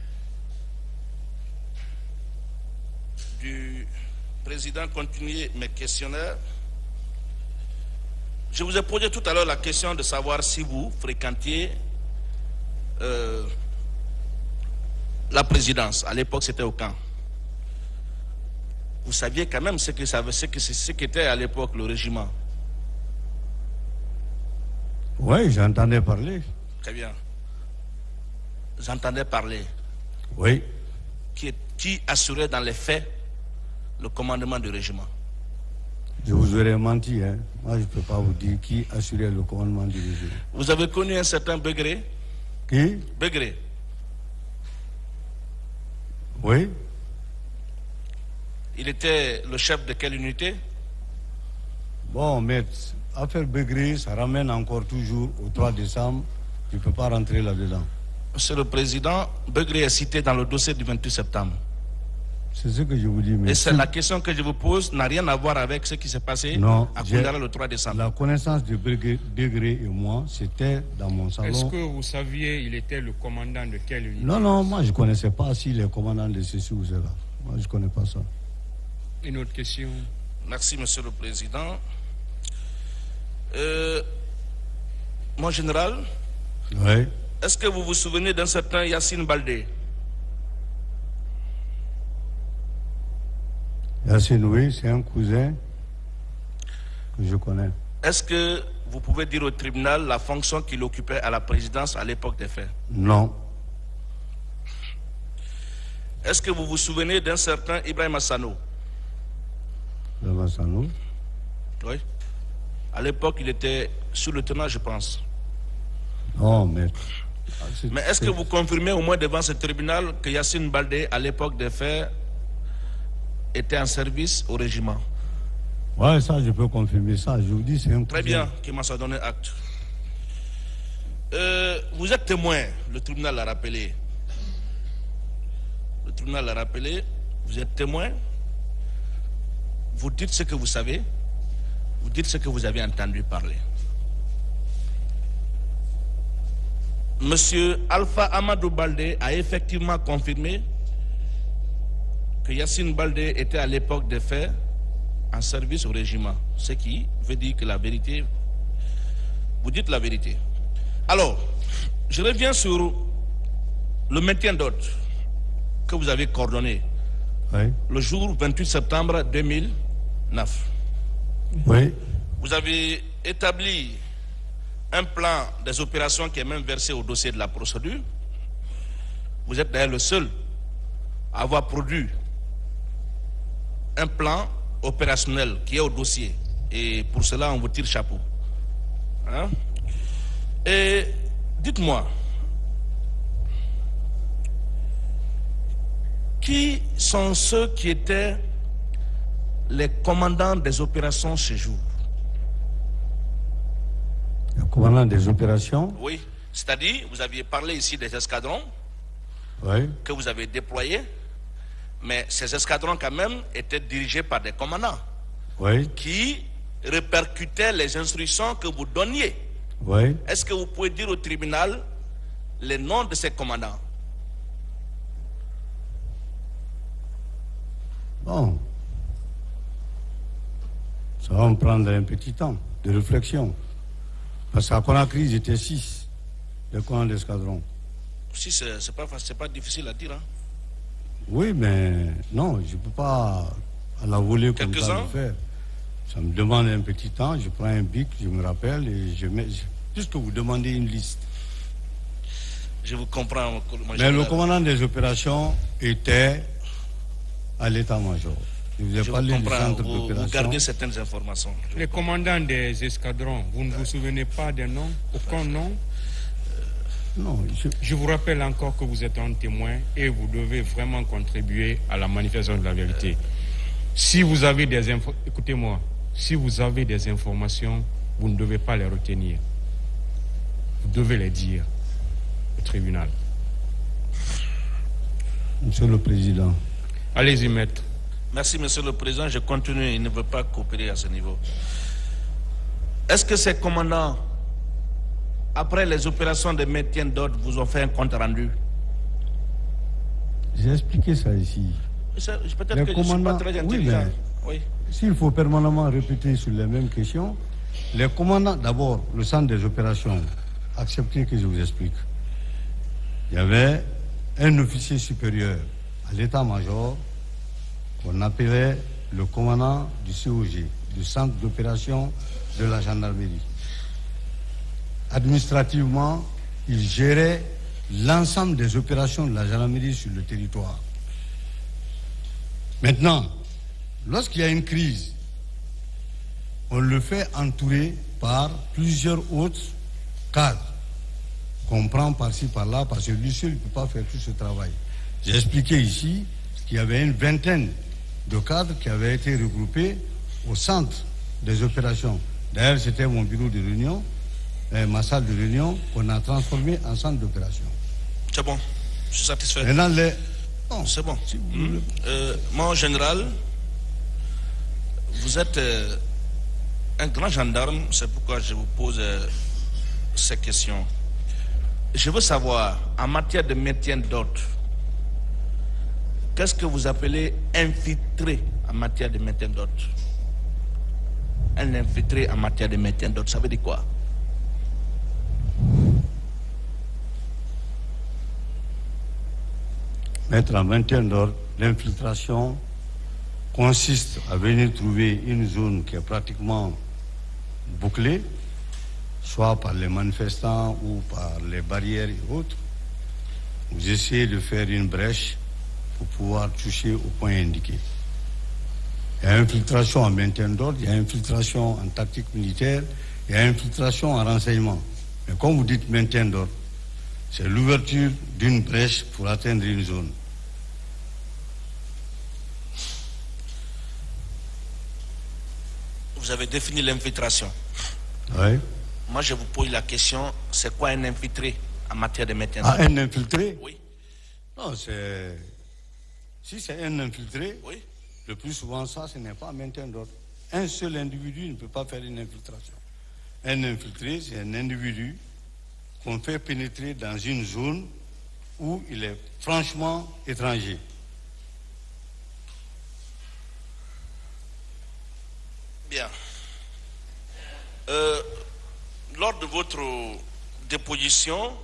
du président, continuer mes questionnaires. Je vous ai posé tout à l'heure la question de savoir si vous fréquentiez euh, la présidence. À l'époque, c'était au camp. Vous saviez quand même ce que ça, ce que, ce qu'était à l'époque le régiment. Oui, j'entendais parler. Très bien. J'entendais parler. Oui. Qui, qui assurait dans les faits le commandement du régiment? Je vous aurais menti, hein. Moi, je ne peux pas vous dire qui assurait le commandement du régime. Vous avez connu un certain Begré? Qui? Begré. Oui. Il était le chef de quelle unité? Bon, mais affaire Begré, ça ramène encore toujours au trois décembre. Je ne peux pas rentrer là-dedans. Monsieur le Président, Begré est cité dans le dossier du vingt-huit septembre. C'est ce que je vous dis. Mais et c'est si... la question que je vous pose n'a rien à voir avec ce qui s'est passé non, à Koundara le trois décembre. La connaissance de Begré et moi, c'était dans mon salon. Est-ce que vous saviez il était le commandant de quelle unité? Non, non, moi je ne connaissais pas s'il est commandant de ceci ou cela. Moi je ne connais pas ça. Une autre question. Merci, Monsieur le Président. Euh, mon général, oui. Est-ce que vous vous souvenez d'un certain Yassine Baldé? Yassine, oui, c'est un cousin que je connais. Est-ce que vous pouvez dire au tribunal la fonction qu'il occupait à la présidence à l'époque des faits? Non. Est-ce que vous vous souvenez d'un certain Ibrahim Assano? Ibrahim Assano? Oui. À l'époque, il était sous-lieutenant, je pense. Non, mais... Mais est-ce que vous confirmez au moins devant ce tribunal que Yassine Baldé, à l'époque des faits, était en service au régiment? Oui, ça, je peux confirmer ça. Je vous dis, c'est un... Très bien, qu'il m'en soit donné acte. Euh, vous êtes témoin, le tribunal l'a rappelé. Le tribunal l'a rappelé, vous êtes témoin. Vous dites ce que vous savez, vous dites ce que vous avez entendu parler. Monsieur Alpha Amadou Baldé a effectivement confirmé que Yassine Baldé était à l'époque des faits en service au régiment, ce qui veut dire que la vérité, vous dites la vérité. Alors, je reviens sur le maintien d'ordre que vous avez coordonné oui. le jour vingt-huit septembre deux mille neuf. Oui. Vous avez établi un plan des opérations qui est même versé au dossier de la procédure. Vous êtes d'ailleurs le seul à avoir produit un plan opérationnel qui est au dossier. Et pour cela, on vous tire chapeau. Hein? Et dites-moi, qui sont ceux qui étaient les commandants des opérations ce jour? Le commandant des opérations? Oui, c'est-à-dire, vous aviez parlé ici des escadrons oui. que vous avez déployés, mais ces escadrons quand même étaient dirigés par des commandants oui. qui répercutaient les instructions que vous donniez. Oui. Est-ce que vous pouvez dire au tribunal les noms de ces commandants? Bon. Ça va me prendre un petit temps de réflexion. Parce qu'à Conakry, ils étaient six, les commandants d'escadron. Si, c'est pas, pas difficile à dire. Hein? Oui, mais non, je ne peux pas à la volée comme ça le faire. Ça me demande un petit temps, je prends un bic, je me rappelle, et je mets... Puisque vous demandez une liste. Je vous comprends. Mais général. Le commandant des opérations était à l'état-major. Je vous ai je parlé vous du centre vous, d'opération. Vous gardez certaines informations. Les commandants des escadrons, vous ne vous souvenez pas des noms? Aucun nom? euh, Non. Je... je vous rappelle encore que vous êtes un témoin et vous devez vraiment contribuer à la manifestation de la vérité. Euh... Si vous avez des infos... Écoutez-moi, si vous avez des informations, vous ne devez pas les retenir. Vous devez les dire au tribunal. Monsieur le Président. Allez-y, maître. Merci, Monsieur le Président. Je continue. Il ne veut pas coopérer à ce niveau. Est-ce que ces commandants, après les opérations de maintien d'ordre, vous ont fait un compte rendu? J'ai expliqué ça ici. Peut-être que je ne suis pas très intelligent. Oui, oui. S'il faut permanemment répéter sur les mêmes questions, les commandants, d'abord, le centre des opérations, acceptez que je vous explique. Il y avait un officier supérieur à l'état-major qu'on appelait le commandant du C O G, du centre d'opération de la gendarmerie. Administrativement, il gérait l'ensemble des opérations de la gendarmerie sur le territoire. Maintenant, lorsqu'il y a une crise, on le fait entourer par plusieurs autres cadres qu'on prend par-ci, par-là, parce que lui seul ne peut pas faire tout ce travail. J'ai expliqué ici qu'il y avait une vingtaine de cadres qui avaient été regroupés au centre des opérations. D'ailleurs, c'était mon bureau de réunion, euh, ma salle de réunion, qu'on a transformé en centre d'opération. C'est bon, je suis satisfait. Maintenant, les... bon, c'est bon. Si mmh. euh, mon général, vous êtes euh, un grand gendarme, c'est pourquoi je vous pose euh, ces questions. Je veux savoir, en matière de maintien d'ordre, qu'est-ce que vous appelez infiltré en matière de maintien d'ordre? Un infiltré en matière de maintien d'ordre, ça veut dire quoi? Mettre en maintien d'ordre, l'infiltration consiste à venir trouver une zone qui est pratiquement bouclée, soit par les manifestants ou par les barrières et autres. Vous essayez de faire une brèche pour pouvoir toucher au point indiqué. Il y a infiltration en maintien d'ordre, il y a infiltration en tactique militaire, il y a infiltration en renseignement. Mais comme vous dites maintien d'ordre, c'est l'ouverture d'une brèche pour atteindre une zone. Vous avez défini l'infiltration. Oui. Moi, je vous pose la question, c'est quoi un infiltré en matière de maintien d'ordre? Ah, un infiltré? Oui. Non, c'est... Si c'est un infiltré, oui. Le plus souvent, ça, ce n'est pas un maintien d'ordre. Un seul individu ne peut pas faire une infiltration. Un infiltré, c'est un individu qu'on fait pénétrer dans une zone où il est franchement étranger. Bien. Euh, lors de votre déposition,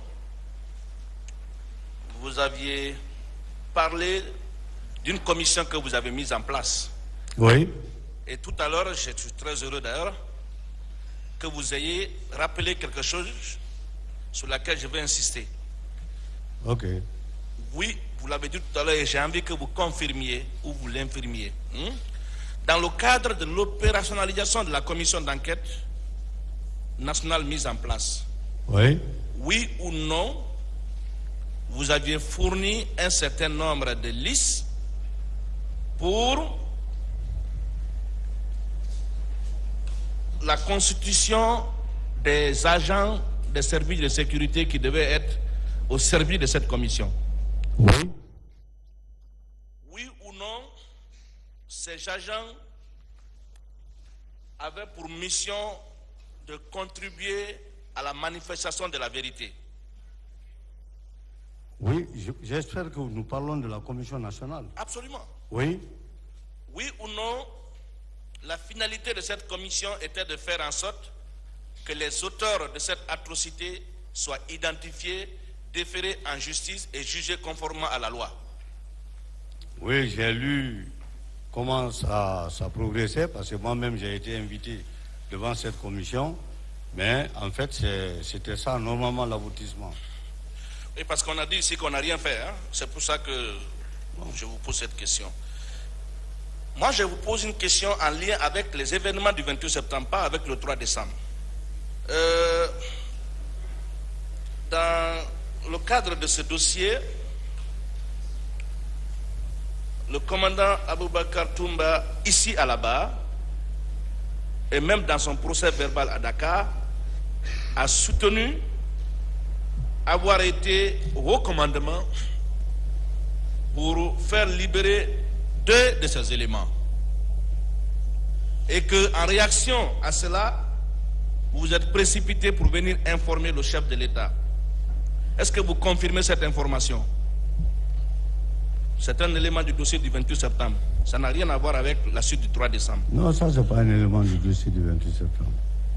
vous aviez parlé d'une commission que vous avez mise en place. Oui. Et tout à l'heure, je suis très heureux d'ailleurs que vous ayez rappelé quelque chose sur laquelle je vais insister. Ok. Oui, vous l'avez dit tout à l'heure et j'ai envie que vous confirmiez ou vous l'infirmiez. Hmm? Dans le cadre de l'opérationnalisation de la commission d'enquête nationale mise en place, oui. Oui ou non, vous aviez fourni un certain nombre de listes pour la constitution des agents des services de sécurité qui devaient être au service de cette commission. Oui. Oui ou non, ces agents avaient pour mission de contribuer à la manifestation de la vérité. Oui, j'espère que nous parlons de la commission nationale. Absolument. Oui. Oui ou non, la finalité de cette commission était de faire en sorte que les auteurs de cette atrocité soient identifiés, déférés en justice et jugés conformément à la loi. Oui, j'ai lu comment ça, ça progressait, parce que moi-même j'ai été invité devant cette commission, mais en fait c'était ça normalement l'aboutissement. Oui, parce qu'on a dit ici qu'on n'a rien fait, hein? C'est pour ça que bon, je vous pose cette question. Moi je vous pose une question en lien avec les événements du vingt-huit septembre, pas avec le trois décembre. Euh, dans le cadre de ce dossier, le commandant Aboubakar Toumba, ici à la barre, et même dans son procès verbal à Dakar, a soutenu avoir été au haut commandement pour faire libérer deux de ces éléments. Et qu'en réaction à cela, vous vous êtes précipité pour venir informer le chef de l'État. Est-ce que vous confirmez cette information? C'est un élément du dossier du vingt-huit septembre. Ça n'a rien à voir avec la suite du trois décembre. Non, ça, c'est pas un élément du dossier du vingt-huit septembre.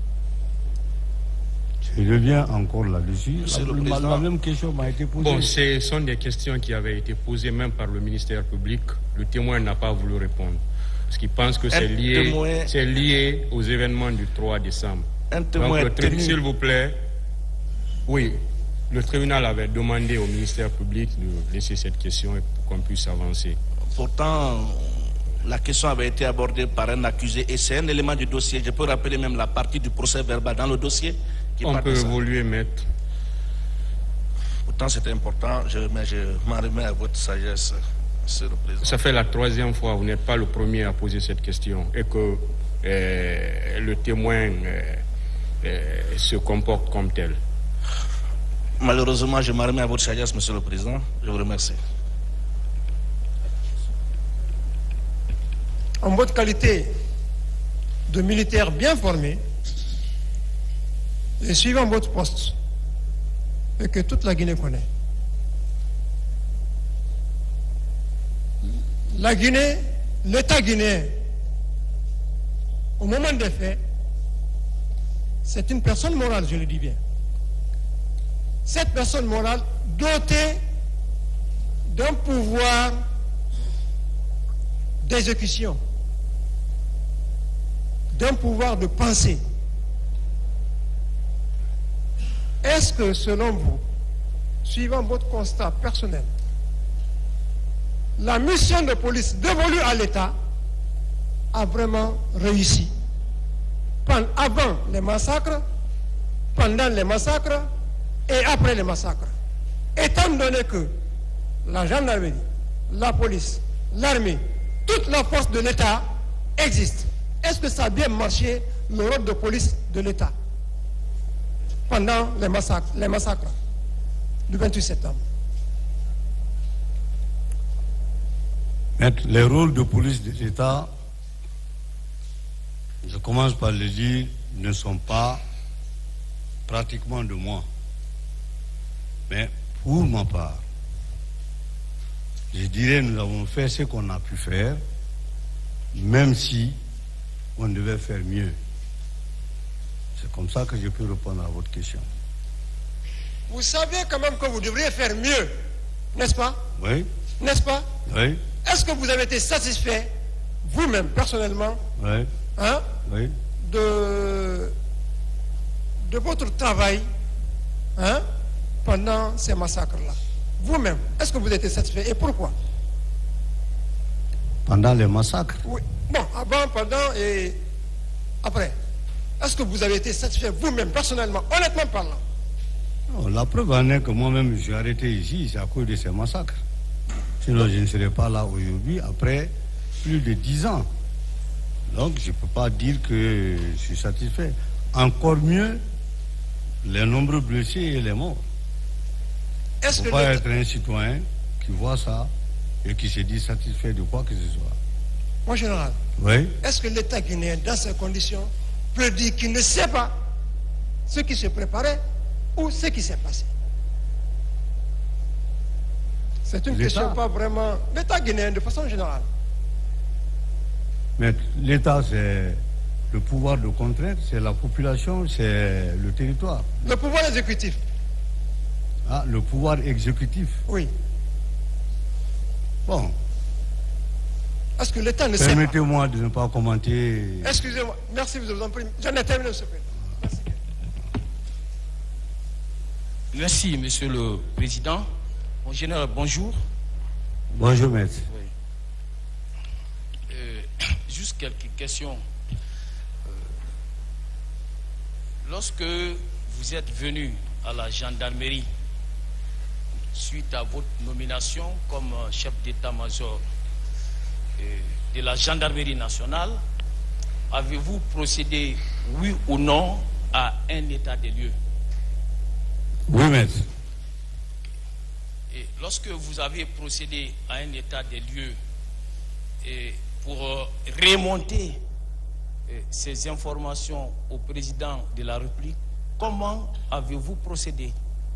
Je reviens encore là-dessus. La, la, la même question m'a été posée. Bon, ce sont des questions qui avaient été posées même par le ministère public. Le témoin n'a pas voulu répondre. Parce qu'il pense que c'est lié, témoin... c'est lié aux événements du trois décembre. Un témoin Donc, le s'il vous plaît, oui, le tribunal avait demandé au ministère public de laisser cette question pour qu'on puisse avancer. Pourtant, la question avait été abordée par un accusé et c'est un élément du dossier. Je peux rappeler même la partie du procès verbal dans le dossier. Qui On peut évoluer, maître. Pourtant, c'est important, je, mais je m'en remets à votre sagesse, monsieur le président. Ça fait la troisième fois, vous n'êtes pas le premier à poser cette question et que euh, le témoin euh, euh, se comporte comme tel. Malheureusement, je m'en remets à votre sagesse, monsieur le président. Je vous remercie. En votre qualité de militaire bien formé, et suivant votre poste, et que toute la Guinée connaît, la Guinée, l'État guinéen, au moment des faits, c'est une personne morale, je le dis bien. Cette personne morale dotée d'un pouvoir d'exécution, d'un pouvoir de pensée. Est-ce que, selon vous, suivant votre constat personnel, la mission de police dévolue à l'État a vraiment réussi avant les massacres, pendant les massacres et après les massacres? Étant donné que la gendarmerie, la police, l'armée, toute la force de l'État existe, est-ce que ça a bien marché, le rôle de police de l'État pendant les massacres, les massacres du vingt-huit septembre? Maître, les rôles de police de l'État, je commence par le dire, ne sont pas pratiquement de moi. Mais pour ma part, je dirais nous avons fait ce qu'on a pu faire, même si on devait faire mieux. C'est comme ça que je peux répondre à votre question. Vous savez quand même que vous devriez faire mieux, n'est-ce pas? Oui. N'est-ce pas? Oui. Est-ce que vous avez été satisfait, vous-même, personnellement, oui. Hein, oui. de, de votre travail, hein, pendant ces massacres-là? Vous-même, est-ce que vous êtes satisfait et pourquoi? Pendant les massacres? Oui. Bon, avant, pendant et après. Est-ce que vous avez été satisfait vous-même, personnellement, honnêtement parlant? Non, la preuve en est que moi-même, je suis arrêté ici, c'est à cause de ces massacres. Sinon, je ne serais pas là aujourd'hui, après plus de dix ans. Donc, je ne peux pas dire que je suis satisfait. Encore mieux, les nombreux blessés et les morts. Il ne faut pas être un citoyen qui voit ça et qui se dit satisfait de quoi que ce soit. Mon général, oui? Est-ce que l'État guinéen, dans ces conditions, peut dire qu'il ne sait pas ce qui se préparait ou ce qui s'est passé? C'est une question pas vraiment... L'État guinéen, de façon générale, Mais l'État, c'est le pouvoir de contrainte, c'est la population, c'est le territoire. Le pouvoir exécutif. Ah, le pouvoir exécutif. Oui. Bon. Est-ce que l'État ne sait pas? Permettez-moi de ne pas commenter. Excusez-moi. Merci, vous vous en prie. J'en ai terminé, monsieur le Président. Merci. Merci, Monsieur le Président. Mon général, bonjour. Bonjour, maître. Oui. Euh, juste quelques questions. Euh, lorsque vous êtes venu à la gendarmerie suite à votre nomination comme chef d'état-major euh, de la gendarmerie nationale, avez-vous procédé, oui ou non, à un état des lieux? Oui, maître. Et lorsque vous avez procédé à un état des lieux et pour euh, remonter euh, ces informations au président de la République, comment avez-vous procédé?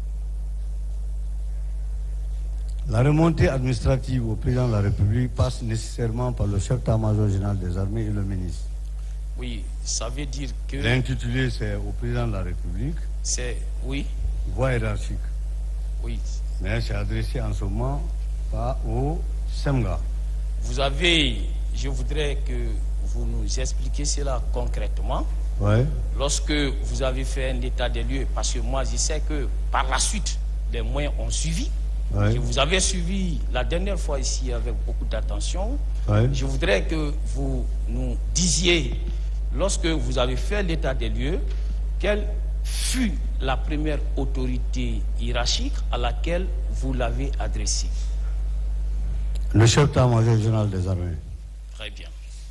La remontée administrative au président de la République passe nécessairement par le chef d'état-major général des armées et le ministre. Oui, ça veut dire que... L'intitulé, c'est au président de la République. C'est, oui. Voie hiérarchique. Oui. Mais c'est adressé en ce moment pas au SEMGA. Vous avez, je voudrais que vous nous expliquiez cela concrètement. Oui. Lorsque vous avez fait un état des lieux, parce que moi je sais que par la suite, les moyens ont suivi. Oui. Je vous avais suivi la dernière fois ici avec beaucoup d'attention. Oui. Je voudrais que vous nous disiez, lorsque vous avez fait l'état des lieux, quelle fut la première autorité hiérarchique à laquelle vous l'avez adressé? Le chef d'état-major général des armées. Très bien.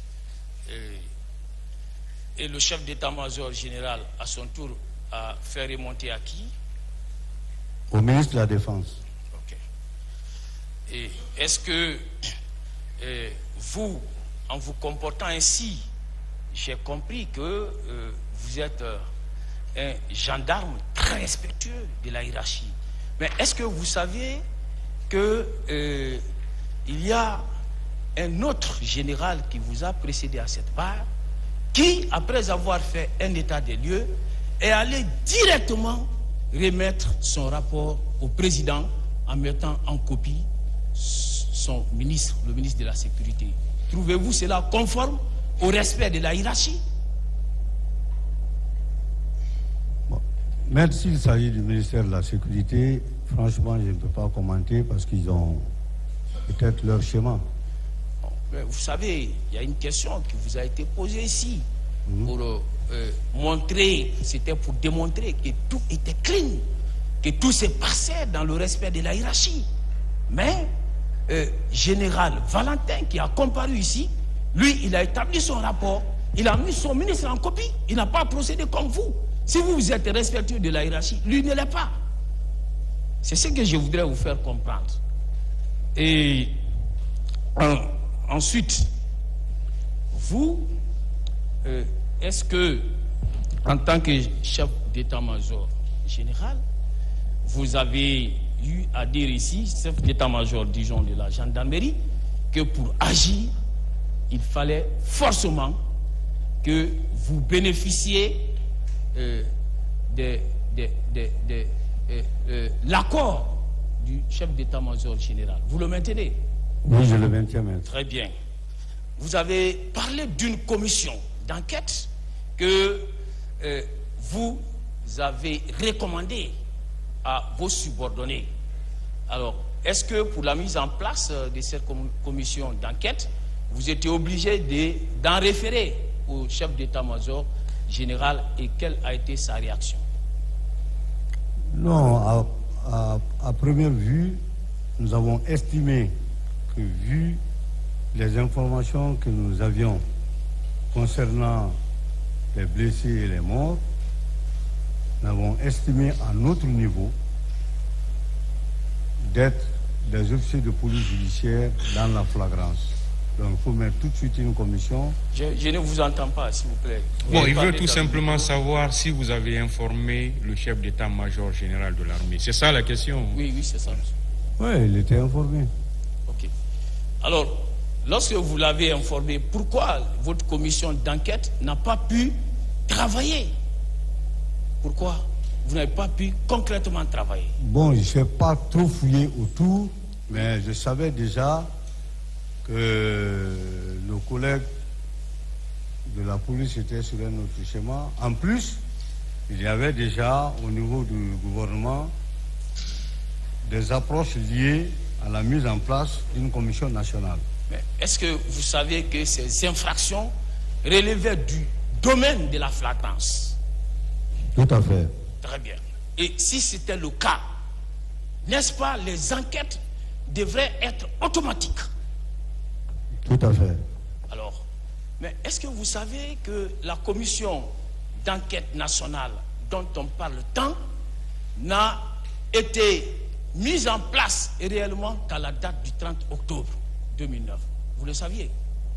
Et, et le chef d'état-major général, à son tour, a fait remonter à qui? Au ministre de la Défense. Ok. Et est-ce que euh, vous, en vous comportant ainsi, j'ai compris que euh, vous êtes euh, un gendarme très respectueux de la hiérarchie. Mais est-ce que vous savez que euh, il y a un autre général qui vous a précédé à cette barre, qui, après avoir fait un état des lieux, est allé directement remettre son rapport au président en mettant en copie son ministre, le ministre de la Sécurité. Trouvez-vous cela conforme au respect de la hiérarchie? Bon. Même s'il s'agit du ministère de la Sécurité, franchement, je ne peux pas commenter parce qu'ils ont peut-être leur schéma. Bon, mais vous savez, il y a une question qui vous a été posée ici mmh. pour euh, montrer, c'était pour démontrer que tout était clean, que tout se passait dans le respect de la hiérarchie. Mais euh, général Valentin, qui a comparu ici, lui, il a établi son rapport, il a mis son ministre en copie, il n'a pas procédé comme vous. Si vous, vous êtes respectueux de la hiérarchie, lui ne l'est pas. C'est ce que je voudrais vous faire comprendre. Et en, ensuite, vous, euh, est-ce que, en tant que chef d'état-major général, vous avez eu à dire ici, chef d'état-major, disons, de la gendarmerie, que pour agir, il fallait forcément que vous bénéficiez euh, de, de, de, de euh, euh, l'accord du chef d'état-major général. Vous le maintenez? Oui, je le maintiens, maître. Très bien. Vous avez parlé d'une commission d'enquête que euh, vous avez recommandée à vos subordonnés. Alors, est-ce que pour la mise en place de cette com commission d'enquête, vous étiez obligé d'en référer au chef d'état-major général et quelle a été sa réaction? Non, à, à, à première vue, nous avons estimé que vu les informations que nous avions concernant les blessés et les morts, nous avons estimé à notre niveau d'être des officiers de police judiciaire dans la flagrance. Donc il faut mettre tout de suite une commission. Je, je ne vous entends pas, s'il vous plaît. Bon, il veut tout simplement savoir si vous avez informé le chef d'état-major général de l'armée. C'est ça la question? Oui, oui, c'est ça. Oui, il était informé. Ok. Alors, lorsque vous l'avez informé, pourquoi votre commission d'enquête n'a pas pu travailler? Pourquoi vous n'avez pas pu concrètement travailler? Bon, je ne sais pas trop fouiller autour, mais je savais déjà que nos collègues de la police étaient sur un autre schéma. En plus, il y avait déjà au niveau du gouvernement des approches liées à la mise en place d'une commission nationale. Mais est-ce que vous savez que ces infractions relevaient du domaine de la flagrance? Tout à fait. Très bien. Et si c'était le cas, n'est-ce pas, les enquêtes devraient être automatiques? Tout à fait. Alors, mais est-ce que vous savez que la commission d'enquête nationale dont on parle tant n'a été mise en place réellement qu'à la date du trente octobre deux mille neuf? Vous le saviez?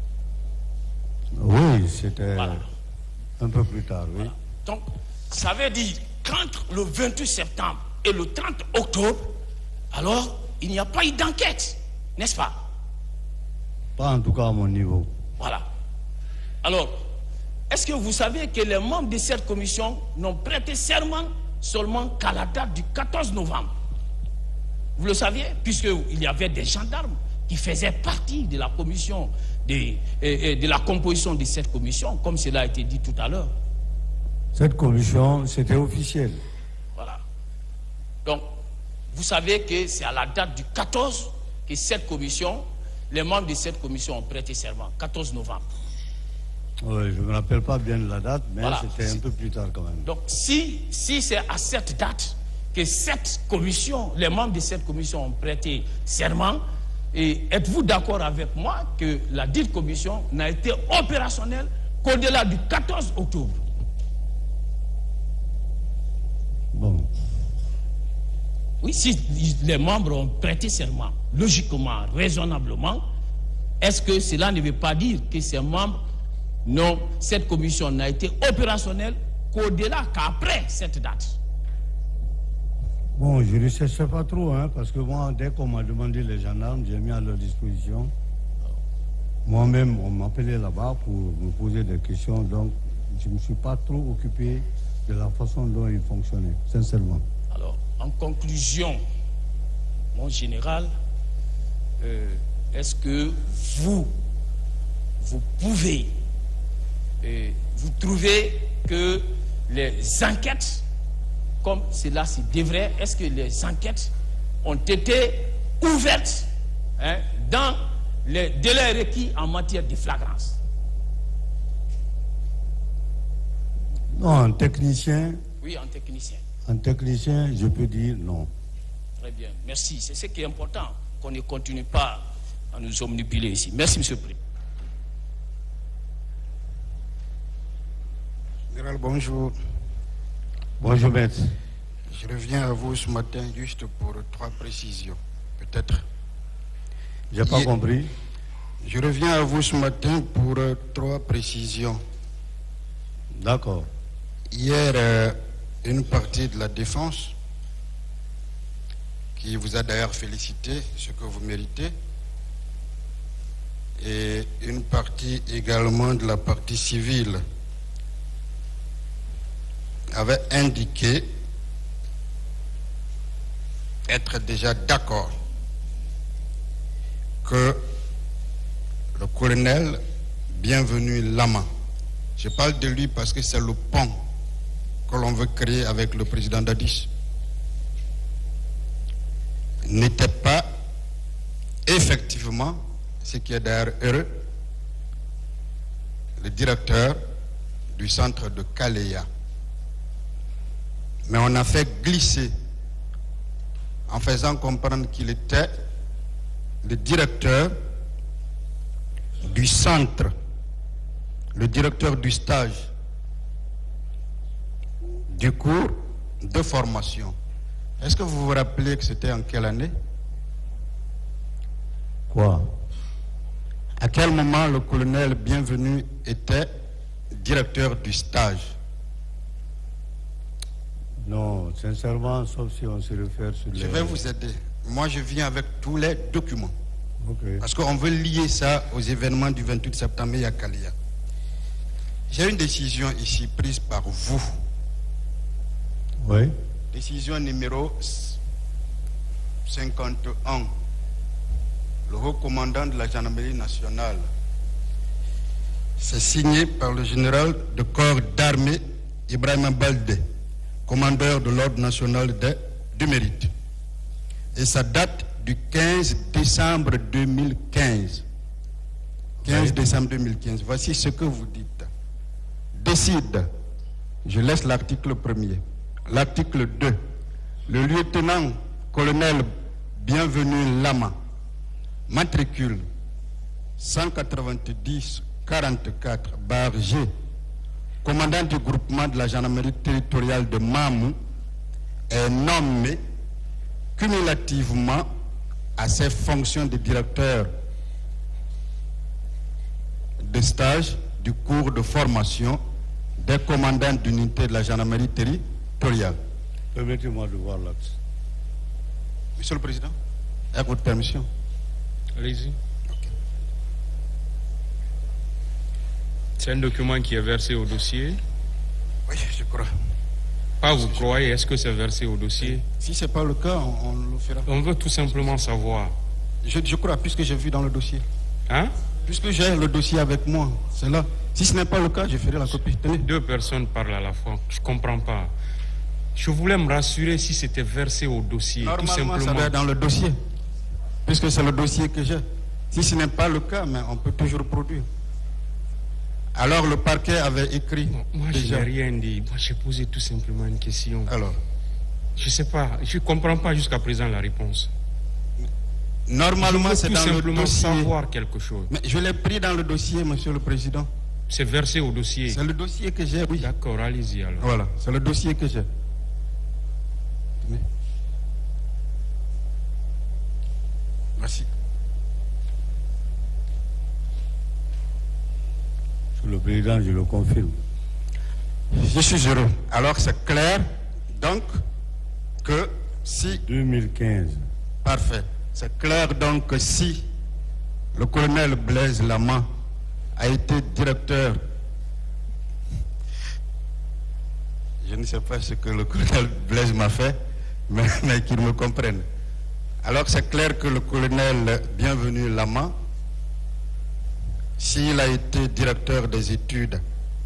Oui, c'était voilà. Un peu plus tard, oui. Voilà. Donc, ça veut dire qu'entre le vingt-huit septembre et le trente octobre, alors, il n'y a pas eu d'enquête, n'est-ce pas? Pas en tout cas à mon niveau. Voilà. Alors, est-ce que vous savez que les membres de cette commission n'ont prêté serment seulement qu'à la date du quatorze novembre? Vous le saviez, puisqu'il y avait des gendarmes qui faisaient partie de la commission, de, de la composition de cette commission, comme cela a été dit tout à l'heure. Cette commission, c'était officiel. Voilà. Donc, vous savez que c'est à la date du quatorze que cette commission, les membres de cette commission ont prêté serment, quatorze novembre. Oui, je ne me rappelle pas bien de la date, mais voilà. C'était un peu plus tard quand même. Donc, si, si c'est à cette date que cette commission, les membres de cette commission ont prêté serment, et êtes-vous d'accord avec moi que la dite commission n'a été opérationnelle qu'au-delà du quatorze octobre? Bon. Oui, si les membres ont prêté serment, logiquement, raisonnablement, est-ce que cela ne veut pas dire que ces membres, non, cette commission n'a été opérationnelle qu'au-delà, qu'après cette date? Bon, je ne cherchais pas trop, hein, parce que moi, dès qu'on m'a demandé les gendarmes, j'ai mis à leur disposition. Moi-même, on m'appelait là-bas pour me poser des questions, donc je ne me suis pas trop occupé de la façon dont ils fonctionnaient, sincèrement. Alors, en conclusion, mon général, euh, est-ce que vous, vous pouvez, euh, vous trouvez que les enquêtes, comme cela se devrait, est-ce que les enquêtes ont été ouvertes, hein, dans les délais requis en matière de flagrance? Non, en technicien. Oui, en technicien. En technicien, je peux dire non. Très bien, merci. C'est ce qui est important, qu'on ne continue pas à nous omnibuler ici. Merci, monsieur le Président. Général, bonjour. Bonjour, maître. Je reviens à vous ce matin juste pour trois précisions, peut-être. J'ai pas compris. Je reviens à vous ce matin pour euh, trois précisions. D'accord. Hier, euh, une partie de la défense, qui vous a d'ailleurs félicité, ce que vous méritez, et une partie également de la partie civile, avait indiqué être déjà d'accord que le colonel Bienvenu Lama, je parle de lui parce que c'est le pont que l'on veut créer avec le président Dadis, n'était pas effectivement, ce qui est d'ailleurs heureux, le directeur du centre de Kaleya. Mais on a fait glisser en faisant comprendre qu'il était le directeur du centre, le directeur du stage, du cours de formation. Est-ce que vous vous rappelez que c'était en quelle année? Quoi? À quel moment le colonel Bienvenu était directeur du stage? Non, sincèrement, sauf si on se réfère sur les... Je vais vous aider. Moi, je viens avec tous les documents. Okay. Parce qu'on veut lier ça aux événements du vingt-huit septembre à Kalia. J'ai une décision ici prise par vous. Oui. Décision numéro cinquante et un. Le haut commandant de la gendarmerie nationale. C'est signé par le général de corps d'armée Ibrahima Baldé, commandeur de l'ordre national de, du mérite. Et ça date du quinze décembre deux mille quinze. quinze décembre deux mille quinze. Voici ce que vous dites. Décide, je laisse l'article premier. L'article deux. Le lieutenant-colonel Bienvenu Lama, matricule cent quatre-vingt-dix quarante-quatre bar G, commandant du groupement de la gendarmerie territoriale de Mamou, est nommé cumulativement à ses fonctions de directeur de stage du cours de formation des commandants d'unité de la gendarmerie territoriale. Permettez-moi de voir l'acte. Monsieur le Président, avec votre permission. Allez-y. Okay. C'est un document qui est versé au dossier? Oui, je crois. Pas vous croyez, est-ce que c'est versé au dossier? Si ce n'est pas le cas, on, on le fera. On veut tout simplement savoir. Je, je crois, puisque j'ai vu dans le dossier. Hein? Puisque j'ai le dossier avec moi, c'est là. Si ce n'est pas le cas, je ferai la copie. Tenez. Deux personnes parlent à la fois. Je ne comprends pas. Je voulais me rassurer si c'était versé au dossier. Normalement, tout simplement. Ça doit être dans le dossier. Puisque c'est le dossier que j'ai. Si ce n'est pas le cas, mais on peut toujours produire. Alors le parquet avait écrit. Non, moi, déjà. Je n'ai rien dit. Moi, j'ai posé tout simplement une question. Alors? Je ne sais pas. Je ne comprends pas jusqu'à présent la réponse. Normalement, c'est dans le dossier. Savoir quelque chose. Mais je l'ai pris dans le dossier, Monsieur le Président. C'est versé au dossier. C'est le dossier que j'ai, oui. D'accord, allez-y alors. Voilà, c'est le dossier que j'ai. Merci. Monsieur le Président, je le confirme. Je suis heureux. Alors c'est clair, donc, que si... deux mille quinze. Parfait. C'est clair donc que si le colonel Blaise Lama a été directeur... Je ne sais pas ce que le colonel Blaise m'a fait, mais, mais qu'il me comprenne. Alors c'est clair que le colonel Bienvenu Lama, s'il a été directeur des études,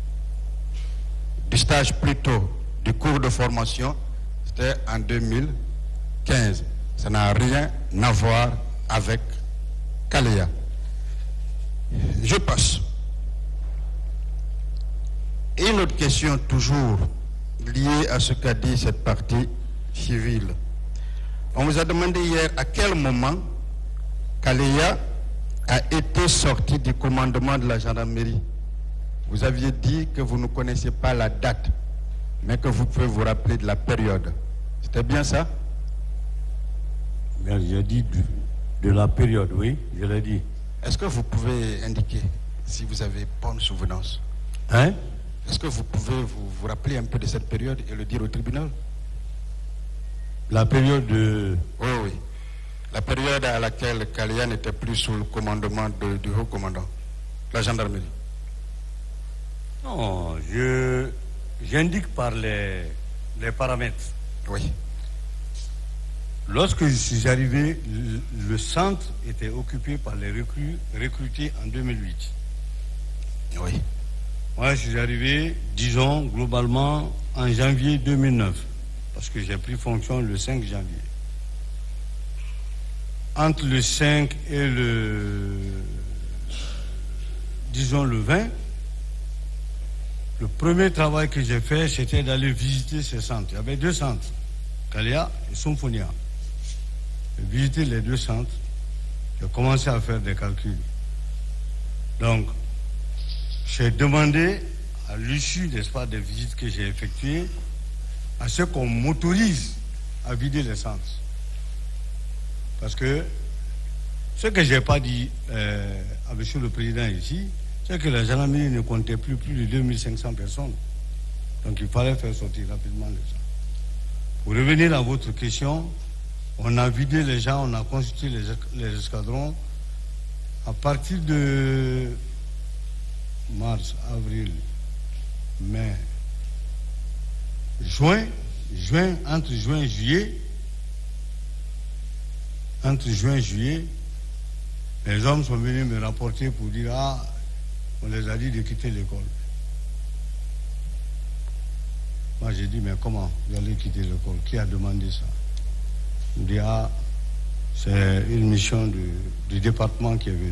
du stage plutôt, du cours de formation, c'était en deux mille quinze. Ça n'a rien à voir avec Kalia. Je passe. Et une autre question toujours liée à ce qu'a dit cette partie civile. On vous a demandé hier à quel moment Kalia a été sorti du commandement de la gendarmerie. Vous aviez dit que vous ne connaissez pas la date, mais que vous pouvez vous rappeler de la période. C'était bien ça? J'ai dit de, de la période, oui, je l'ai dit. Est-ce que vous pouvez indiquer si vous avez bonne souvenance? Hein? Est-ce que vous pouvez vous, vous rappeler un peu de cette période et le dire au tribunal? La période de... Oui, oui. La période à laquelle Kalia n'était plus sous le commandement de, du haut commandant, la gendarmerie. Non, je j'indique par les, les paramètres. Oui. Lorsque je suis arrivé, le, le centre était occupé par les recrues recrutés en deux mille huit. Oui. Moi, je suis arrivé, disons, globalement, en janvier deux mille neuf. Parce que j'ai pris fonction le cinq janvier. Entre le cinq et le, disons, le vingt, le premier travail que j'ai fait, c'était d'aller visiter ces centres. Il y avait deux centres, Kalia et Symphonia. J'ai visité les deux centres, j'ai commencé à faire des calculs. Donc, j'ai demandé, à l'issue, n'est-ce pas, des visites que j'ai effectuées, à ce qu'on m'autorise à vider les centres. Parce que ce que je n'ai pas dit euh, à M. le Président ici, c'est que la gendarmerie ne comptait plus plus de deux mille cinq cents personnes. Donc il fallait faire sortir rapidement les gens. Pour revenir à votre question, on a vidé les gens, on a constitué les, les escadrons À partir de mars, avril, mai, juin, juin, entre juin et juillet, entre juin et juillet, les hommes sont venus me rapporter pour dire « Ah, on les a dit de quitter l'école. » Moi, j'ai dit « Mais comment vous allez quitter l'école? Qui a demandé ça? » Il me dit « Ah, c'est une mission du, du département qui est venue. »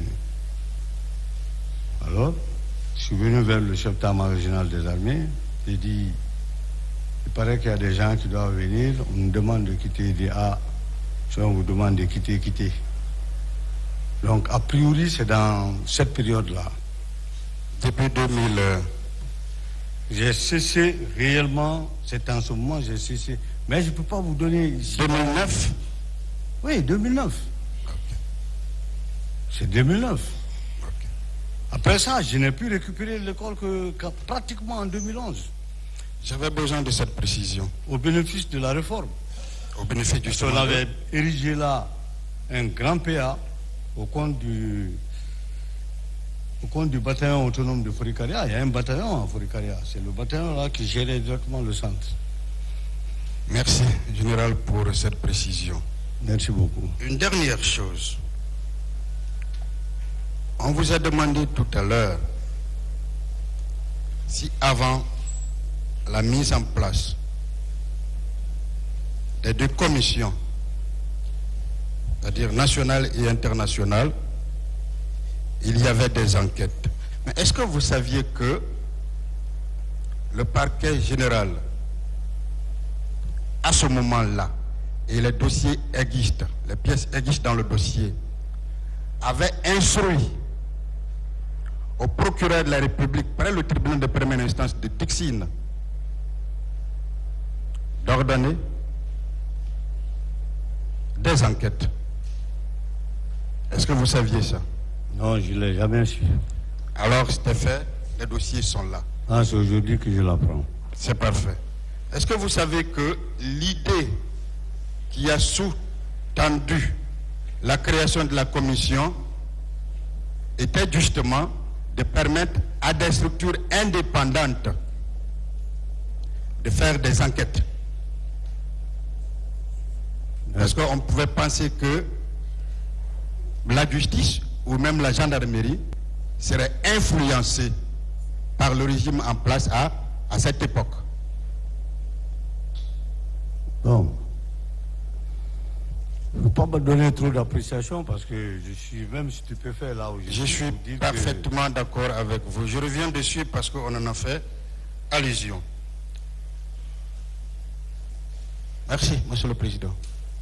Alors, je suis venu vers le chef d'état-major régional des armées. J'ai dit « Il paraît qu'il y a des gens qui doivent venir. On nous demande de quitter. » Il dit « Ah, si on vous demande de quitter, quitter. » Donc, a priori, c'est dans cette période-là. Depuis deux mille, j'ai cessé réellement, c'est en ce moment, j'ai cessé. Mais je ne peux pas vous donner ici. deux mille neuf? Oui, deux mille neuf. Okay. C'est deux mille neuf. Okay. Après ça, je n'ai pu récupérer l'école que, que pratiquement en deux mille onze. J'avais besoin de cette précision. Au bénéfice de la réforme. Au bénéfice du On avait érigé là un grand P A au compte du, au compte du bataillon autonome de Forikaria. Il y a un bataillon à Forikaria. C'est le bataillon là qui gérait directement le centre. Merci, général, pour cette précision. Merci beaucoup. Une dernière chose. On vous a demandé tout à l'heure si avant la mise en place des deux commissions, c'est-à-dire nationale et internationale, il y avait des enquêtes. Mais est-ce que vous saviez que le parquet général, à ce moment-là, et les dossiers existent, les pièces existent dans le dossier, avait instruit au procureur de la République, près le tribunal de première instance de Dixine, d'ordonner des enquêtes. Est-ce que vous saviez ça? Non, je ne l'ai jamais su. Alors, c'était fait, les dossiers sont là. Ah, c'est aujourd'hui que je l'apprends. C'est parfait. Est-ce que vous savez que l'idée qui a sous-tendu la création de la commission était justement de permettre à des structures indépendantes de faire des enquêtes? Est-ce qu'on pouvait penser que la justice ou même la gendarmerie serait influencée par le régime en place à, à cette époque? Bon. Il ne faut pas me donner trop d'appréciation parce que je suis même stupéfait là où je, je suis. Je suis parfaitement que... d'accord avec vous. Je reviens dessus parce qu'on en a fait allusion. Merci, Monsieur le Président.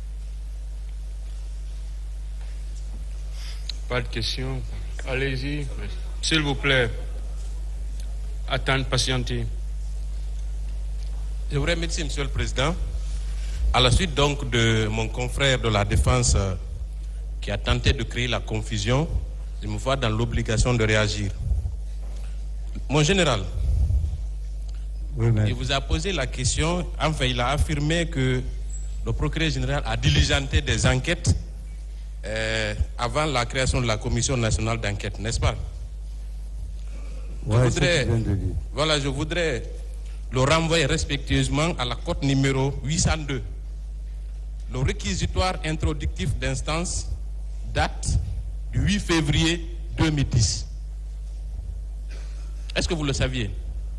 Pas de questions. Allez-y. S'il vous plaît. Attendre, patienter. Je vous remercie, Monsieur le Président. À la suite donc de mon confrère de la Défense euh, qui a tenté de créer la confusion, je me vois dans l'obligation de réagir. Mon général, oui, il vous a posé la question, enfin il a affirmé que le procureur général a diligenté des enquêtes euh, avant la création de la Commission nationale d'enquête, n'est-ce pas? Je ouais, voudrais, voilà, je voudrais le renvoyer respectueusement à la cote numéro huit cent deux. Le réquisitoire introductif d'instance date du huit février deux mille dix. Est-ce que vous le saviez?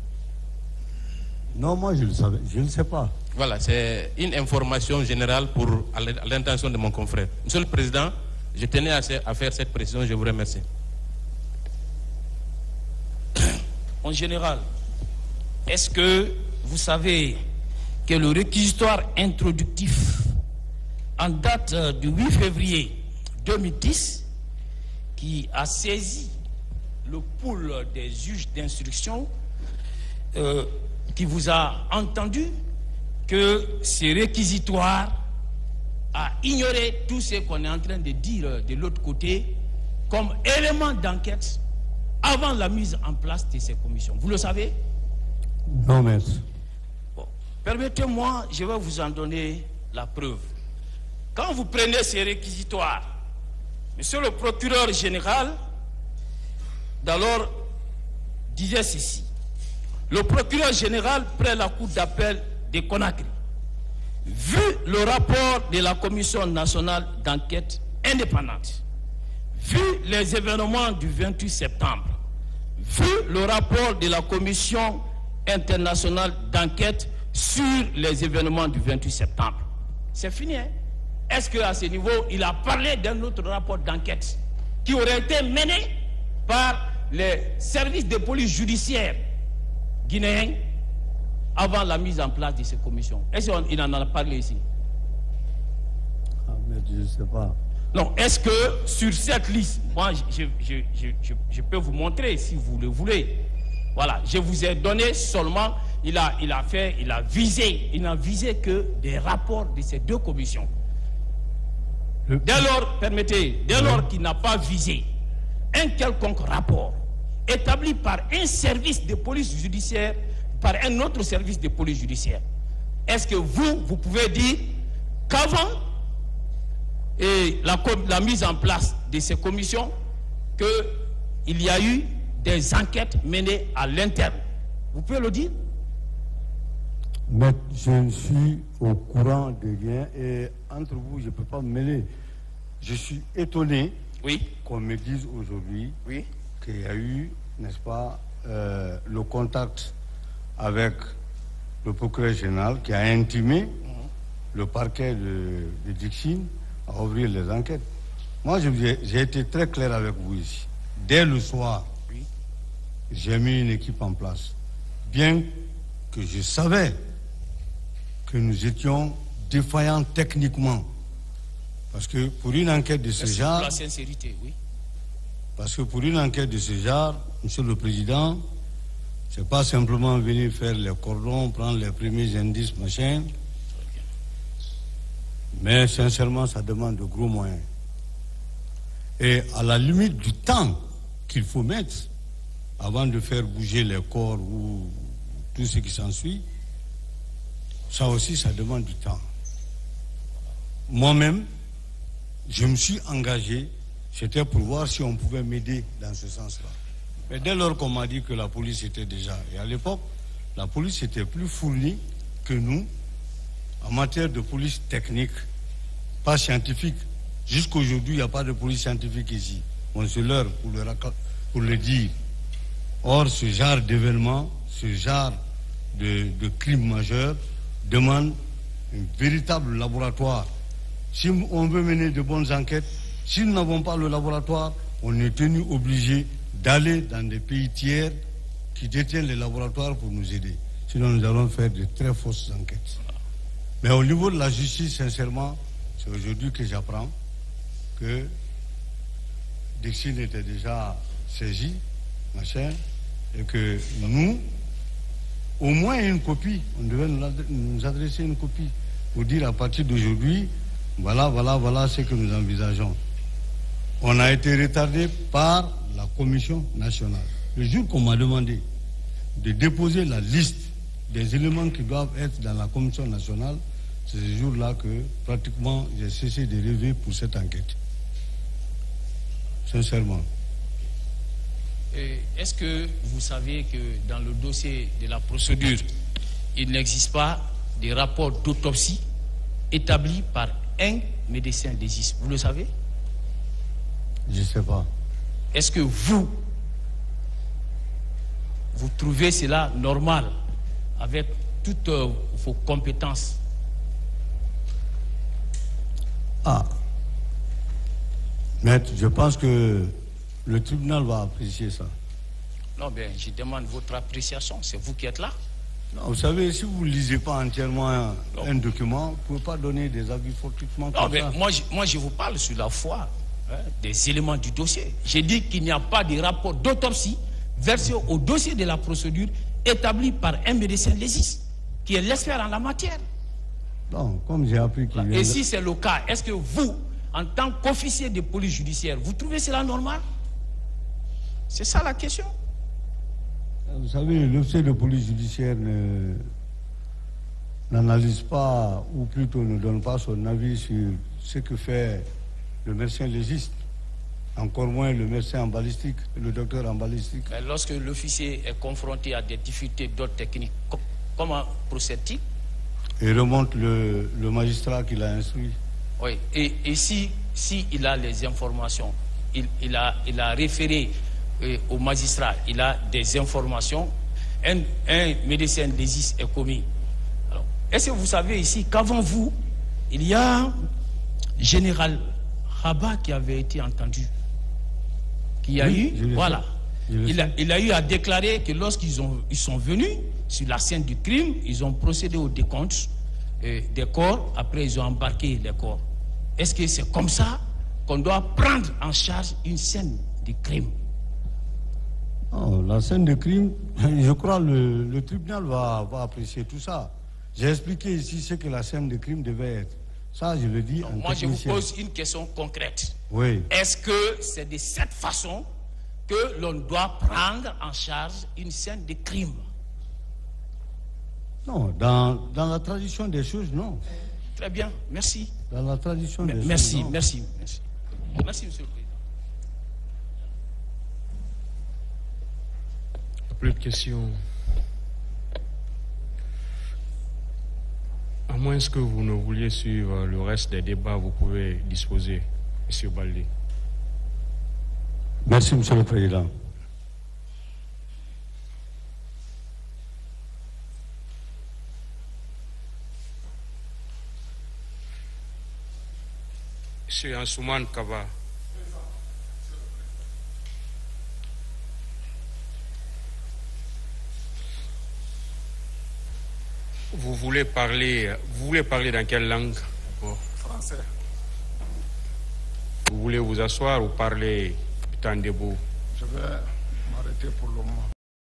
Non, moi je le savais, je ne sais pas. Voilà, c'est une information générale pour, à l'intention de mon confrère. Monsieur le Président, je tenais à, à faire cette précision, je vous remercie. En général, est-ce que vous savez que le réquisitoire introductif en date du huit février deux mille dix, qui a saisi le pool des juges d'instruction, euh, qui vous a entendu, que ce réquisitoire a ignoré tout ce qu'on est en train de dire de l'autre côté comme élément d'enquête avant la mise en place de ces commissions. Vous le savez? Non, maître. Bon. Permettez-moi, je vais vous en donner la preuve. Quand vous prenez ces réquisitoires Monsieur le procureur général d'alors disait ceci. Le procureur général près la cour d'appel de Conakry, vu le rapport de la Commission nationale d'enquête indépendante, vu les événements du vingt-huit septembre, vu le rapport de la Commission internationale d'enquête sur les événements du vingt-huit septembre, c'est fini. Hein? Est-ce qu'à ce niveau, il a parlé d'un autre rapport d'enquête qui aurait été mené par les services de police judiciaire guinéens avant la mise en place de ces commissions? Est-ce qu'il en a parlé ici? Ah, mais je ne sais pas. Non, est-ce que sur cette liste, moi je, je, je, je, je peux vous montrer si vous le voulez. Voilà, je vous ai donné seulement, il a, il a fait, il a visé, il n'a visé que des rapports de ces deux commissions. Le... Dès lors, permettez, dès lors qu'il n'a pas visé un quelconque rapport établi par un service de police judiciaire, par un autre service de police judiciaire, est-ce que vous, vous pouvez dire qu'avant et la, la mise en place de ces commissions, qu'il y a eu des enquêtes menées à l'interne? Vous pouvez le dire? Mais je suis au courant de rien et entre vous, je ne peux pas me mêler. Je suis étonné oui. qu'on me dise aujourd'hui oui. qu'il y a eu, n'est-ce pas, euh, le contact avec le procureur général qui a intimé mmh. le parquet de, de Dixine à ouvrir les enquêtes. Moi, j'ai été très clair avec vous ici. Dès le soir, oui. j'ai mis une équipe en place. Bien que je savais que nous étions défaillants techniquement. Parce que pour une enquête de ce Merci genre... pour la sincérité, oui. Parce que pour une enquête de ce genre, Monsieur le Président, c'est pas simplement venir faire les cordons, prendre les premiers indices, machin. Mais sincèrement, ça demande de gros moyens. Et à la limite du temps qu'il faut mettre avant de faire bouger les corps ou tout ce qui s'ensuit, ça aussi, ça demande du temps. Moi-même, je me suis engagé, c'était pour voir si on pouvait m'aider dans ce sens-là. Mais dès lors qu'on m'a dit que la police était déjà... Et à l'époque, la police était plus fournie que nous en matière de police technique, pas scientifique. Jusqu'aujourd'hui, il n'y a pas de police scientifique ici. On se leurre pour le, pour le dire. Or, ce genre d'événement, ce genre de, de crime majeur demande un véritable laboratoire. Si on veut mener de bonnes enquêtes, si nous n'avons pas le laboratoire, on est tenu obligé d'aller dans des pays tiers qui détiennent les laboratoires pour nous aider. Sinon, nous allons faire de très fausses enquêtes. Mais au niveau de la justice, sincèrement, c'est aujourd'hui que j'apprends que Dixine était déjà saisi, machin, et que nous, au moins une copie, on devait nous adresser une copie pour dire à partir d'aujourd'hui, voilà, voilà, voilà ce que nous envisageons. On a été retardé par la Commission nationale. Le jour qu'on m'a demandé de déposer la liste des éléments qui doivent être dans la Commission nationale, c'est ce jour-là que pratiquement j'ai cessé de rêver pour cette enquête. Sincèrement. Est-ce que vous savez que dans le dossier de la procédure, il n'existe pas de rapport d'autopsie établi par un médecin légiste? Vous le savez? Je ne sais pas. Est-ce que vous, vous trouvez cela normal avec toutes euh, vos compétences? Ah. Maître, je pense que le tribunal va apprécier ça. Non, bien, je demande votre appréciation. C'est vous qui êtes là. Non, vous savez, si vous ne lisez pas entièrement un, un document, vous ne pouvez pas donner des avis fortuitement comme non, mais ça. Moi je, moi, je vous parle sur la foi hein, des éléments du dossier. J'ai dit qu'il n'y a pas de rapport d'autopsie versé au dossier de la procédure établi par un médecin légiste qui est l'expert en la matière. Non, comme j'ai appris qu'il voilà. Et si c'est le cas, est-ce que vous, en tant qu'officier de police judiciaire, vous trouvez cela normal? C'est ça la question. Vous savez, l'officier de police judiciaire n'analyse pas, ou plutôt ne donne pas son avis sur ce que fait le médecin légiste. Encore moins le médecin en balistique, le docteur en balistique. Mais lorsque l'officier est confronté à des difficultés d'ordre technique, comment procède-t-il? Il remonte le, le magistrat qui l'a instruit. Oui, et, et si, si il a les informations, il, il, a, il a référé euh, au magistrat, il a des informations, un, un médecin légiste est commis. Alors, est-ce que vous savez ici qu'avant vous, il y a général Rabat qui avait été entendu, qui a oui, eu, voilà, il a, il a eu à déclarer que lorsqu'ils ont, ils sont venus sur la scène du crime, ils ont procédé au décompte euh, des corps, après ils ont embarqué les corps. Est-ce que c'est comme ça qu'on doit prendre en charge une scène de crime? Oh, la scène de crime, je crois que le, le tribunal va, va apprécier tout ça. J'ai expliqué ici ce que la scène de crime devait être. Ça, je le dis. Non, moi, je vous pose une question concrète. Oui. Est-ce que c'est de cette façon que l'on doit prendre en charge une scène de crime? Non, dans, dans la tradition des choses, non. Très bien, merci. Dans la tradition des merci, choses, non. Merci, merci. Merci, monsieur le président. Plus de questions. À moins que vous ne vouliez suivre le reste des débats, vous pouvez disposer, monsieur Baldé. Merci, monsieur le président. Monsieur Ansouman Kaba. Vous voulez parler, vous voulez parler dans quelle langue? Français. Vous voulez vous asseoir ou parler du temps debout? Je vais m'arrêter pour le moment.